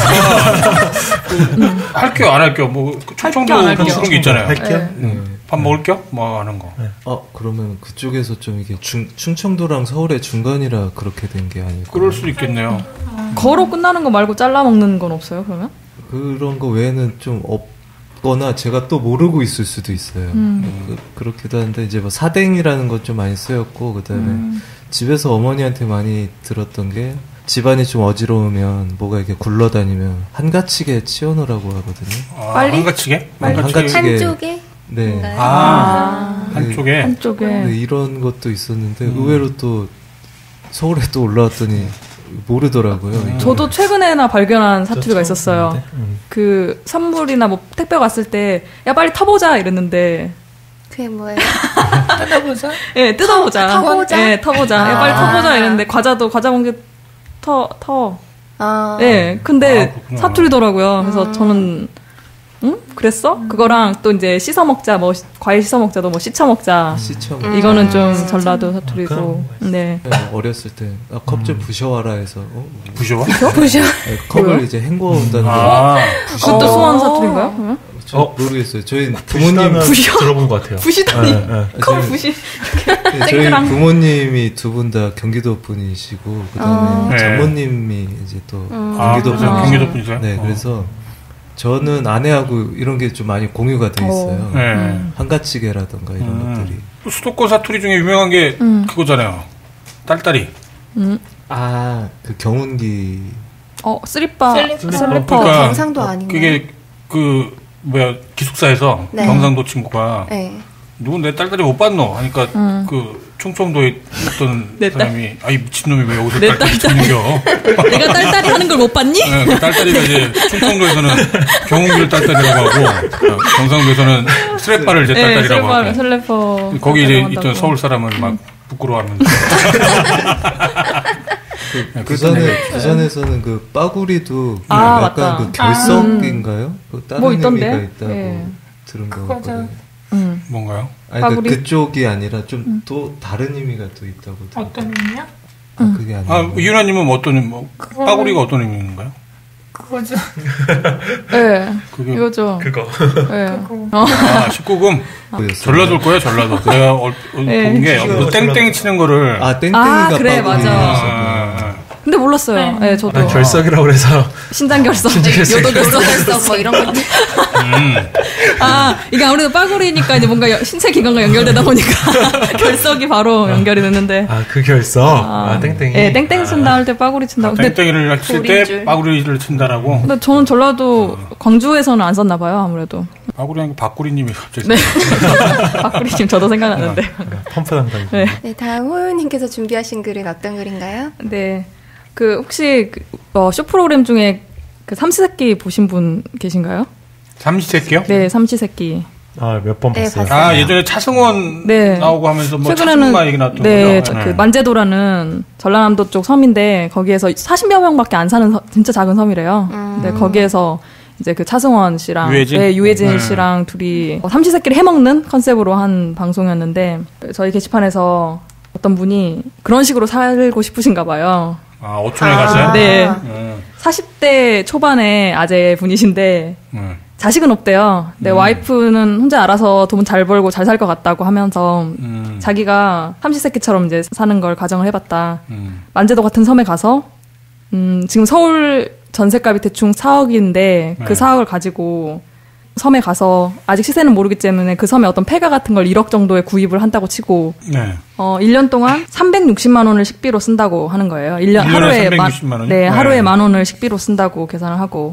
할게요, 안 할게요. 뭐 충청도 그런 게 있잖아요. 할게요. 밥 먹을 겸? 뭐 하는 거. 그러면 그쪽에서 좀 이게 충청도랑 서울의 중간이라 그렇게 된 게 아닐까? 그럴 수 있겠네요. 거로 끝나는 거 말고 잘라 먹는 건 없어요, 그러면? 그런 거 외에는 좀 없거나 제가 또 모르고 있을 수도 있어요. 그렇기도 한데 이제 뭐 사댕이라는 것 좀 많이 쓰였고 그다음에 집에서 어머니한테 많이 들었던 게 집안이 좀 어지러우면 뭐가 이렇게 굴러다니면 한가치게 치워놓으라고 하거든요. 빨리? 한가치게? 한쪽에? 네. 한쪽에? 한쪽에. 네, 이런 것도 있었는데 의외로 또 서울에 또 올라왔더니 모르더라고요. 저도 최근에나 발견한 사투리가 있었어요. 그 선물이나 뭐 택배 왔을 때 야 빨리 타보자 이랬는데 그게 뭐예요? 뜯어보자? 예, 뜯어보자. 타보자? 예, 타보자. 야 빨리 타보자 이랬는데 과자 봉지 터. 예, 근데 사투리더라고요. 그래서 저는 그랬어? 그거랑 또 이제 씻어 먹자, 뭐 과일 씻어 먹자도 뭐 씻어 먹자. 이거는 좀 전라도 사투리고. 네. 어렸을 때 컵 좀 부셔와라 해서 부셔와? 부셔? 네, 컵을 이제 헹궈 온다는 거. 그것도 수원 사투리인가요? 모르겠어요. 저희 부모님 들어본 것 같아요. 부시다니. 컵 부시. 저희 부모님이 두 분 다 경기도 분이시고 그다음에 장모님이 이제 또 경기도 분이세요? 네, 그래서 저는 아내하고 이런 게 좀 많이 공유가 돼 있어요. 한가치게라던가 이런 것들이. 수도권 사투리 중에 유명한 게 그거잖아요. 딸딸이. 그 경운기. 슬리퍼. 그러니까 경상도 아닌가요? 그게 기숙사에서 경상도 친구가 누군 내 딸딸이 못 봤노? 하니까 그 충청도에 있던 사람이 이 미친놈이 왜 여기서 딸딸이 챙겨? 내가 딸딸이 하는 걸 못 봤니? 네, 그 딸딸이가 이제 충청도에서는 경운기를 딸딸이라고 하고 경상도에서는 스레빠를 이제 딸딸이라고 하고 슬래퍼. 거기 이제 있던 서울 사람은 막 부끄러워하면서 부산에서는 그 빠구리도 약간 맞다. 그 결석인가요? 다른 뭐 의미가 있던데요? 있다고 들은 거 같거든요. 뭔가요? 아니 그쪽이 아니라 좀 또 다른 의미가 또 있다고. 어떤 의미야? 그게 아니에요. 이윤아님은 빠구리가 어떤 의미인가요? 그거죠. 네. 이거죠. 그거. 네. 19금. 전라도일 거예요, 전라도. 내가 본 게 땡땡 치는 거를. 땡땡이가 그래, 맞아. 근데 몰랐어요. 네, 저도. 결석이라고 그래서. 신장결석. 요도결석 뭐 이런 것들. 이게 아무래도 빠구리니까 이제 뭔가 신체 기관과 연결되다 보니까 결석이 바로 연결이 됐는데. 그 결석. 땡땡이. 네, 땡땡 친다 할 때 빠구리 친다고. 땡땡이를 칠 때 빠구리를 친다라고. 근데 저는 전라도 광주에서는 안 썼나 봐요, 아무래도. 빠구리 아니고 박구리님이 갑자기. 네. 박구리님 저도 생각나는데. 펌프 담당. 네, 다음 호요님께서 준비하신 글은 어떤 글인가요? 네. 혹시 쇼 프로그램 중에 삼시세끼 보신 분 계신가요? 삼시세끼요? 네, 삼시세끼. 몇 번 봤어요. 예전에 차승원 나오고 하면서 최근에는 차승마 얘기 나왔던 거죠? 거죠? 그 만제도라는 전라남도 쪽 섬인데 거기에서 40여 명밖에 안 사는 진짜 작은 섬이래요. 근데 거기에서 이제 그 차승원 씨랑 유해진 씨랑 둘이 삼시세끼를 해먹는 컨셉으로 한 방송이었는데 저희 게시판에서 어떤 분이 그런 식으로 살고 싶으신가 봐요. 어촌에 가세요? 네. 40대 초반의 아재 분이신데 자식은 없대요. 내 와이프는 혼자 알아서 돈 잘 벌고 잘 살 것 같다고 하면서 자기가 삼시세끼처럼 이제 사는 걸 가정을 해봤다. 만제도 같은 섬에 가서 지금 서울 전셋값이 대충 4억인데 그 4억을 가지고 섬에 가서 아직 시세는 모르기 때문에 그 섬에 어떤 폐가 같은 걸 1억 정도에 구입을 한다고 치고 1년 동안 360만 원을 식비로 쓴다고 하는 거예요. 1년 하루에 360만 원이? 네, 하루에 1,000원을 식비로 쓴다고 계산을 하고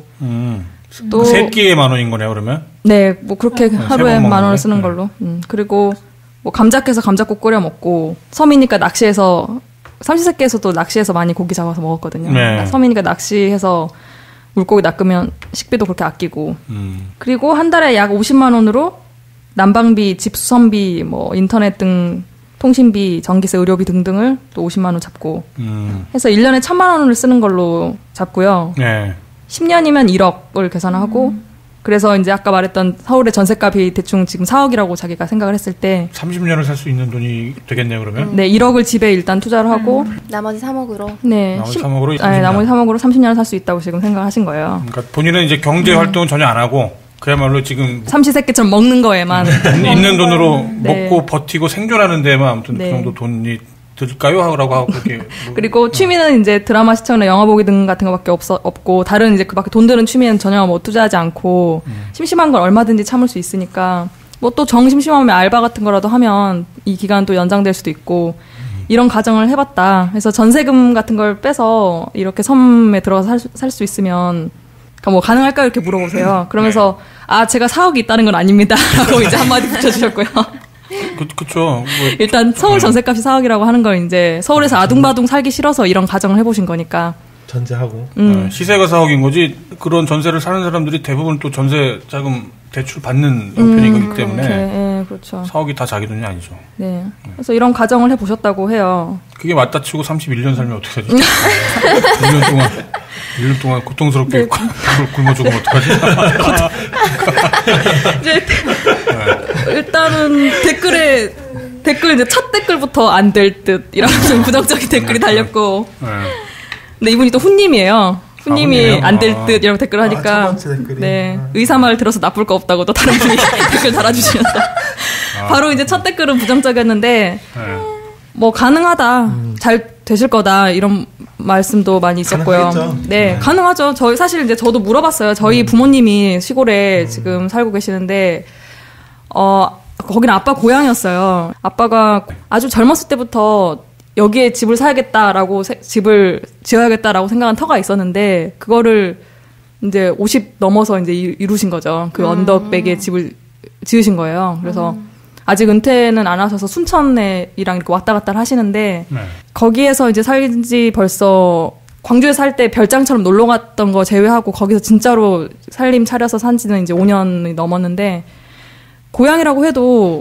또 세 끼에 10,000원인 거네요, 그러면? 네, 뭐 그렇게 하루에 10,000원을 쓰는 걸로. 그리고 뭐 감자 캐서 감자국 끓여 먹고 섬이니까 낚시해서 삼시세끼에서도 낚시해서 많이 고기 잡아서 먹었거든요. 네. 섬이니까 낚시해서 물고기 낚으면 식비도 그렇게 아끼고. 그리고 한 달에 약 50만 원으로 난방비, 집수선비, 뭐 인터넷 등 통신비, 전기세, 의료비 등등을 또 50만 원 잡고 해서 1년에 1,000만 원을 쓰는 걸로 잡고요. 네. 10년이면 1억을 계산하고 그래서 이제 아까 말했던 서울의 전셋값이 대충 지금 4억이라고 자기가 생각을 했을 때 30년을 살 수 있는 돈이 되겠네요, 그러면? 네, 1억을 집에 일단 투자를 하고 나머지 3억으로 네, 나머지 3억으로 네, 나머지 3억으로 30년을 살 수 있다고 지금 생각하신 거예요. 그러니까 본인은 이제 경제 활동은 전혀 안 하고 그야말로 지금 삼시세끼처럼 먹는 거에만 있는 돈으로 네. 먹고 버티고 생존하는 데만 아무튼 네. 그 정도 돈이 들까요? 라고 하고 그렇게 그리고 취미는 이제 드라마 시청이나 영화 보기 등 같은 거밖에 없고 다른 이제 그밖에 돈 드는 취미는 전혀 뭐 투자하지 않고 심심한 걸 얼마든지 참을 수 있으니까 뭐 또 정 심심하면 알바 같은 거라도 하면 이 기간 또 연장될 수도 있고 이런 가정을 해봤다. 그래서 전세금 같은 걸 빼서 이렇게 섬에 들어가서 살 수 있으면 그러니까 뭐 가능할까요? 이렇게 물어보세요. 그러면서 아 제가 4억이 있다는 건 아닙니다라고 이제 한마디 붙여주셨고요. 그쵸. 뭐, 일단 서울 전셋값이 4억이라고 하는 걸 이제 서울에서 아둥바둥 살기 싫어서 이런 가정을 해보신 거니까. 전제하고. 시세가 4억인 거지 그런 전세를 사는 사람들이 대부분 또 전세 자금 대출 받는 형편이기 때문에 네, 그렇죠. 4억이 다 자기 돈이 아니죠. 네. 그래서 이런 가정을 해보셨다고 해요. 그게 맞다 치고 31년 살면 어떡하지? 1년 동안 고통스럽게 네. 굶어 죽으면 어떡하지? 이제 일단은 댓글 이제 첫 댓글부터 안 될 듯 이러면서 부정적인 댓글이 달렸고. 근데 이분이 또 훈님이에요. 훈님이 안 될 듯 이라고 댓글 하니까 네 의사 말 들어서 나쁠 거 없다고 또 다른 분이 댓글 달아주시면서 바로 이제 첫 댓글은 부정적이었는데 뭐 가능하다 잘 되실 거다 이런 말씀도 많이 있었고요. 가능하겠죠. 네, 가능하죠. 저희 사실 이제 저도 물어봤어요. 저희 부모님이 시골에 지금 살고 계시는데 거기는 아빠 고향이었어요. 아빠가 아주 젊었을 때부터 여기에 집을 사야겠다라고 집을 지어야겠다라고 생각한 터가 있었는데 그거를 이제 50 넘어서 이제 이루신 거죠. 그 언덕백에 집을 지으신 거예요. 그래서 아직 은퇴는 안 하셔서 순천이랑 이렇게 왔다 갔다 하시는데 거기에서 이제 살긴 지 벌써 광주에 살 때 별장처럼 놀러 갔던 거 제외하고 거기서 진짜로 살림 차려서 산 지는 이제 5년이 넘었는데 고향이라고 해도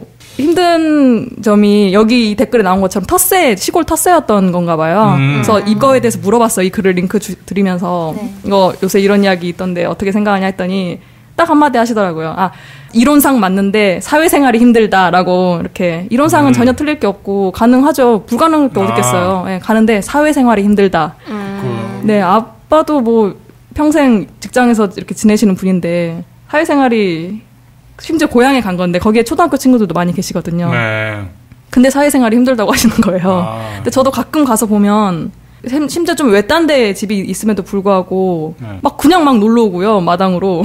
힘든 점이 여기 이 댓글에 나온 것처럼 시골 텃세였던 건가 봐요. 그래서 이거에 대해서 물어봤어요. 이 글을 링크 드리면서 이거 요새 이런 이야기 있던데 어떻게 생각하냐 했더니 딱 한마디 하시더라고요. 아, 이론상 맞는데 사회생활이 힘들다라고 이렇게 이론상은 전혀 틀릴 게 없고 가능하죠. 불가능할 게 어딨겠어요. 네, 가는데 사회생활이 힘들다. 네, 아빠도 뭐 평생 직장에서 이렇게 지내시는 분인데 사회생활이 심지어 고향에 간 건데 거기에 초등학교 친구들도 많이 계시거든요. 네. 근데 사회생활이 힘들다고 하시는 거예요. 근데 저도 가끔 가서 보면 심지어 좀 외딴 데 집이 있음에도 불구하고 막 그냥 막 놀러 오고요. 마당으로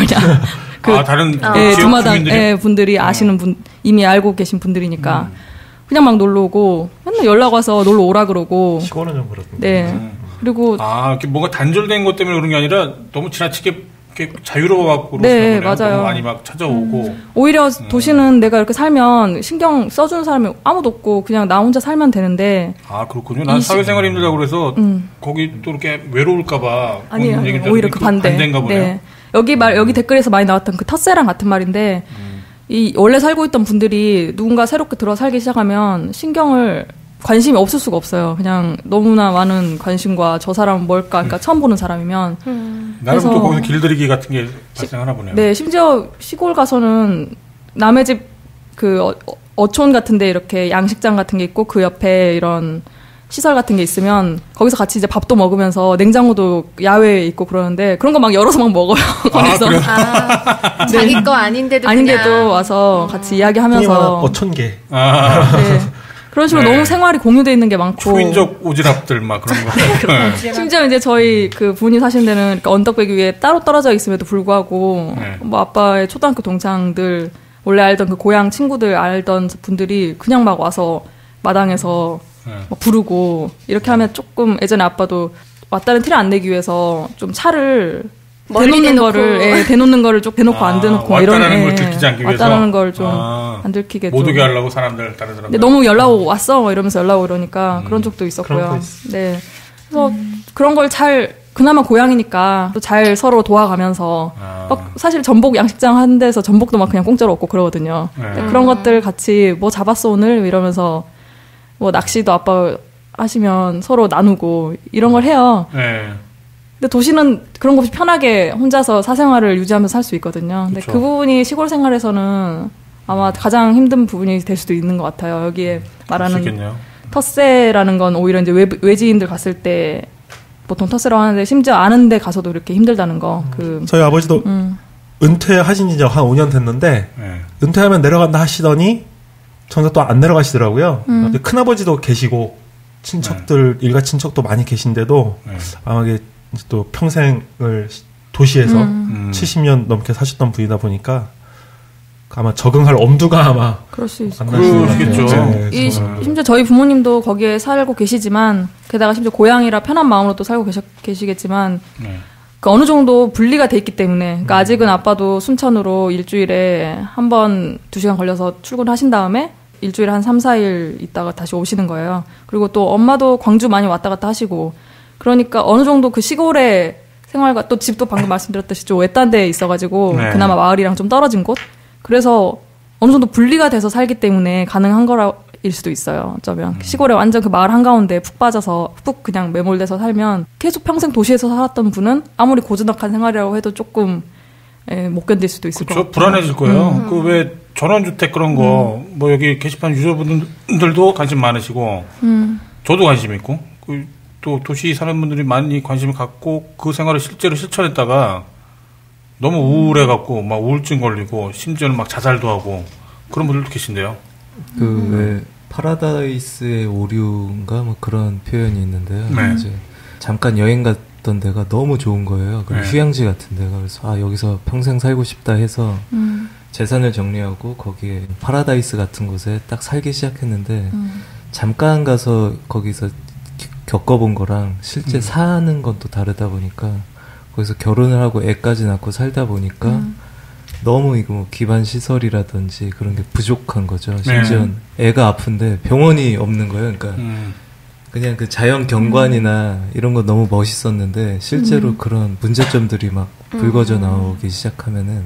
그냥 다른 지역 주마당 분들이 아시는 분 이미 알고 계신 분들이니까 그냥 막 놀러 오고 맨날 연락 와서 놀러 오라 그러고 시골은 좀 그렇군요. 네. 그리고 이렇게 뭔가 단절된 것 때문에 그런 게 아니라 너무 지나치게 자유로워갖고 네, 맞아요. 많이 막 찾아오고 오히려 도시는 내가 이렇게 살면 신경 써주는 사람이 아무도 없고 그냥 나 혼자 살면 되는데 그렇군요. 난 사회생활이 힘들다고 그래서 거기 또 이렇게 외로울까봐 아니에요. 오히려 그 반대인가 보네요. 네. 여기 댓글에서 많이 나왔던 그 텃세랑 같은 말인데 이 원래 살고 있던 분들이 누군가 새롭게 들어 살기 시작하면 관심이 없을 수가 없어요. 그냥 너무나 많은 관심과 저 사람은 뭘까, 그러니까 처음 보는 사람이면. 나름 또 거기서 길들이기 같은 게 발생하나 보네요. 네, 심지어 시골 가서는 남의 집 어촌 같은데 이렇게 양식장 같은 게 있고 그 옆에 이런 시설 같은 게 있으면 거기서 같이 이제 밥도 먹으면서 냉장고도 야외에 있고 그러는데 그런 거 막 열어서 막 먹어요. 거기서. 자기 거 아닌데도 와서 같이 이야기하면서 어촌계. 네. 그런 식으로 너무 생활이 공유돼 있는 게 많고 초인적 오지랖들 막 그런 거. 심지어 이제 저희 그 부인이 사시는 데는 언덕배기 위에 따로 떨어져 있음에도 불구하고 뭐 아빠의 초등학교 동창들 원래 알던 그 고향 친구들 알던 분들이 그냥 막 와서 마당에서 막 부르고 이렇게 하면 조금 예전에 아빠도 왔다는 티를 안 내기 위해서 좀 차를 대놓는 거를 좀 대놓고 안 대놓고 왔다는 걸 들키지 않기 위해서 왔다는 걸 좀 안 들키게 못 오게 하려고 다른 사람들. 근데 너무 연락 왔어 이러면서 연락 오려니까 그런 적도 있었고요. 네. 그래서 그런 걸 잘 그나마 고향이니까 또 잘 서로 도와가면서 막 사실 전복 양식장 한 데서 전복도 막 그냥 공짜로 얻고 그러거든요. 그런 것들 같이 뭐 잡았어 오늘 이러면서 뭐 낚시도 아빠 하시면 서로 나누고 이런 걸 해요. 근데 도시는 그런 거 없이 편하게 혼자서 사생활을 유지하면서 살 수 있거든요. 근데 그 부분이 시골 생활에서는 아마 가장 힘든 부분이 될 수도 있는 것 같아요. 여기에 말하는 텃세라는 건 오히려 이제 외지인들 갔을 때 보통 텃세라고 하는데 심지어 아는 데 가서도 이렇게 힘들다는 거. 저희 아버지도 은퇴하신 지 한 5년 됐는데 은퇴하면 내려간다 하시더니 정작 또 안 내려가시더라고요. 큰아버지도 계시고 친척들 일가 친척도 많이 계신데도 아마 이게 또 평생을 도시에서 70년 넘게 사셨던 분이다 보니까 아마 적응할 엄두가 아마 그럴 수 있을 그러시겠죠. 심지어 저희 부모님도 거기에 살고 계시지만 게다가 심지어 고향이라 편한 마음으로 또 살고 계시겠지만 그 어느 정도 분리가 돼 있기 때문에 그러니까 아직은 아빠도 순천으로 일주일에 한 번 2시간 걸려서 출근하신 다음에 일주일에 한 3, 4일 있다가 다시 오시는 거예요. 그리고 또 엄마도 광주 많이 왔다 갔다 하시고 그러니까 어느 정도 그 시골의 생활과 또 집도 방금 말씀드렸듯이 좀 외딴 데에 있어가지고 그나마 마을이랑 좀 떨어진 곳 그래서 어느 정도 분리가 돼서 살기 때문에 가능한 거일 수도 있어요. 어쩌면 시골에 완전 그 마을 한가운데 푹 빠져서 푹 그냥 매몰돼서 살면 계속 평생 도시에서 살았던 분은 아무리 고즈넉한 생활이라고 해도 조금 못 견딜 수도 있을 것 같아요. 불안해질 거예요. 그 왜 전원주택 그런 거 뭐 여기 게시판 유저분들도 관심 많으시고 저도 관심 있고 또 도시 사는 분들이 많이 관심을 갖고 그 생활을 실제로 실천했다가 너무 우울해갖고 막 우울증 걸리고 심지어는 막 자살도 하고 그런 분들도 계신데요. 왜 파라다이스의 오류인가 뭐 그런 표현이 있는데요. 이제 잠깐 여행 갔던 데가 너무 좋은 거예요. 휴양지 같은 데가 그래서 여기서 평생 살고 싶다 해서 재산을 정리하고 거기에 파라다이스 같은 곳에 딱 살기 시작했는데 잠깐 가서 거기서 겪어본 거랑 실제 사는 건 또 다르다 보니까 거기서 결혼을 하고 애까지 낳고 살다 보니까 너무 이거 뭐 기반 시설이라든지 그런 게 부족한 거죠. 심지어 애가 아픈데 병원이 없는 거예요. 그러니까 그냥 그 자연 경관이나 이런 거 너무 멋있었는데 실제로 그런 문제점들이 막 불거져 나오기 시작하면은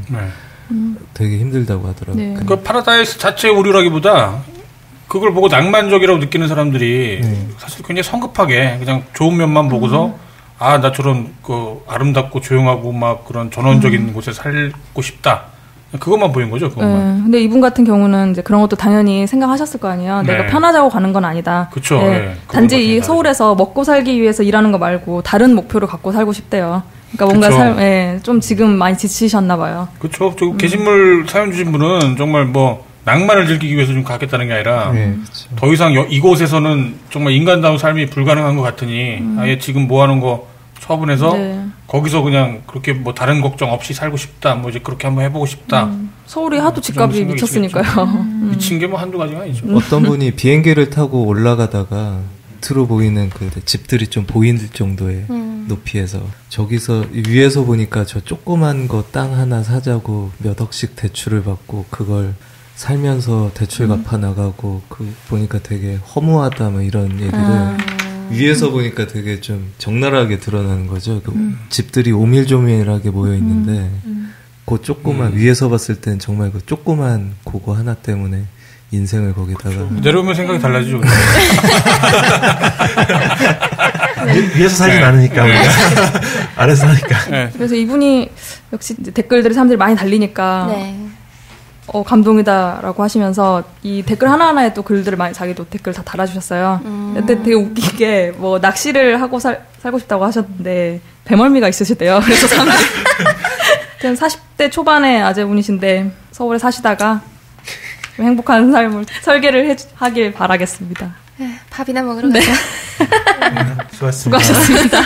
되게 힘들다고 하더라고요. 그 파라다이스 자체의 오류라기보다 그걸 보고 낭만적이라고 느끼는 사람들이 사실 굉장히 성급하게 그냥 좋은 면만 보고서 나 저런 그 아름답고 조용하고 막 그런 전원적인 곳에 살고 싶다. 그것만 보인 거죠. 그것만. 근데 이분 같은 경우는 이제 그런 것도 당연히 생각하셨을 거 아니에요. 내가 편하자고 가는 건 아니다. 그렇죠. 단지 이 서울에서 먹고 살기 위해서 일하는 거 말고 다른 목표를 갖고 살고 싶대요. 그러니까 뭔가 좀 지금 많이 지치셨나 봐요. 그렇죠. 저 게시물 사연 주신 분은 정말 뭐 낭만을 즐기기 위해서 좀 가겠다는 게 아니라 더 이상 이곳에서는 정말 인간다운 삶이 불가능한 것 같으니 아예 지금 뭐 하는 거 처분해서 거기서 그냥 그렇게 뭐 다른 걱정 없이 살고 싶다. 뭐 이제 그렇게 한번 해보고 싶다. 서울이 하도 집값이 미쳤으니까요. 미친 게 뭐 한두 가지가 아니죠. 어떤 분이 비행기를 타고 올라가다가 밑으로 보이는 그 집들이 좀 보일 정도의 높이에서 저기서 위에서 보니까 저 조그만 거 땅 하나 사자고 몇 억씩 대출을 받고 그걸 살면서 대출 갚아 나가고 그 보니까 되게 허무하다 뭐 이런 얘기를 위에서 보니까 되게 좀 적나라하게 드러나는 거죠. 그 집들이 오밀조밀하게 모여 있는데 그 조그만 위에서 봤을 땐 정말 그 조그만 그거 하나 때문에 인생을 거기다가 내려오면 생각이 달라지죠. 위에서 살진 않으니까 아래서 사니까. 그래서 이분이 역시 이제 댓글들이 사람들이 많이 달리니까 감동이다라고 하시면서 이 댓글 하나하나에 또 글들을 많이 자기도 댓글 다 달아주셨어요. 근데 되게 웃긴 게 뭐 낚시를 하고 살고 싶다고 하셨는데 배멀미가 있으시대요. 그래서 40대 초반의 아재분이신데 서울에 사시다가 좀 행복한 삶을 설계를 하길 바라겠습니다. 밥이나 먹으러 가자. 수고하셨습니다. 수고하셨습니다.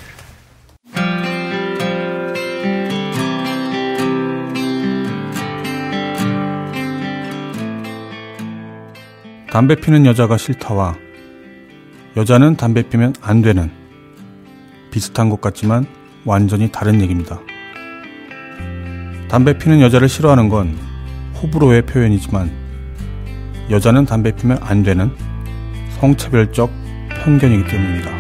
담배 피는 여자가 싫다와 여자는 담배 피면 안 되는 비슷한 것 같지만 완전히 다른 얘기입니다. 담배 피는 여자를 싫어하는 건 호불호의 표현이지만 여자는 담배 피면 안 되는 성차별적 편견이기 때문입니다.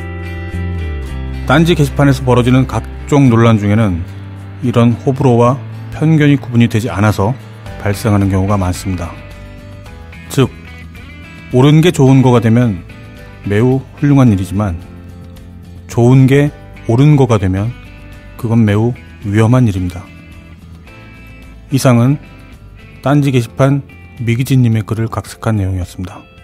딴지 게시판에서 벌어지는 각종 논란 중에는 이런 호불호와 편견이 구분이 되지 않아서 발생하는 경우가 많습니다. 즉, 옳은 게 좋은 거가 되면 매우 훌륭한 일이지만 좋은 게 옳은 거가 되면 그건 매우 위험한 일입니다. 이상은 딴지 게시판 미기진님의 글을 각색한 내용이었습니다.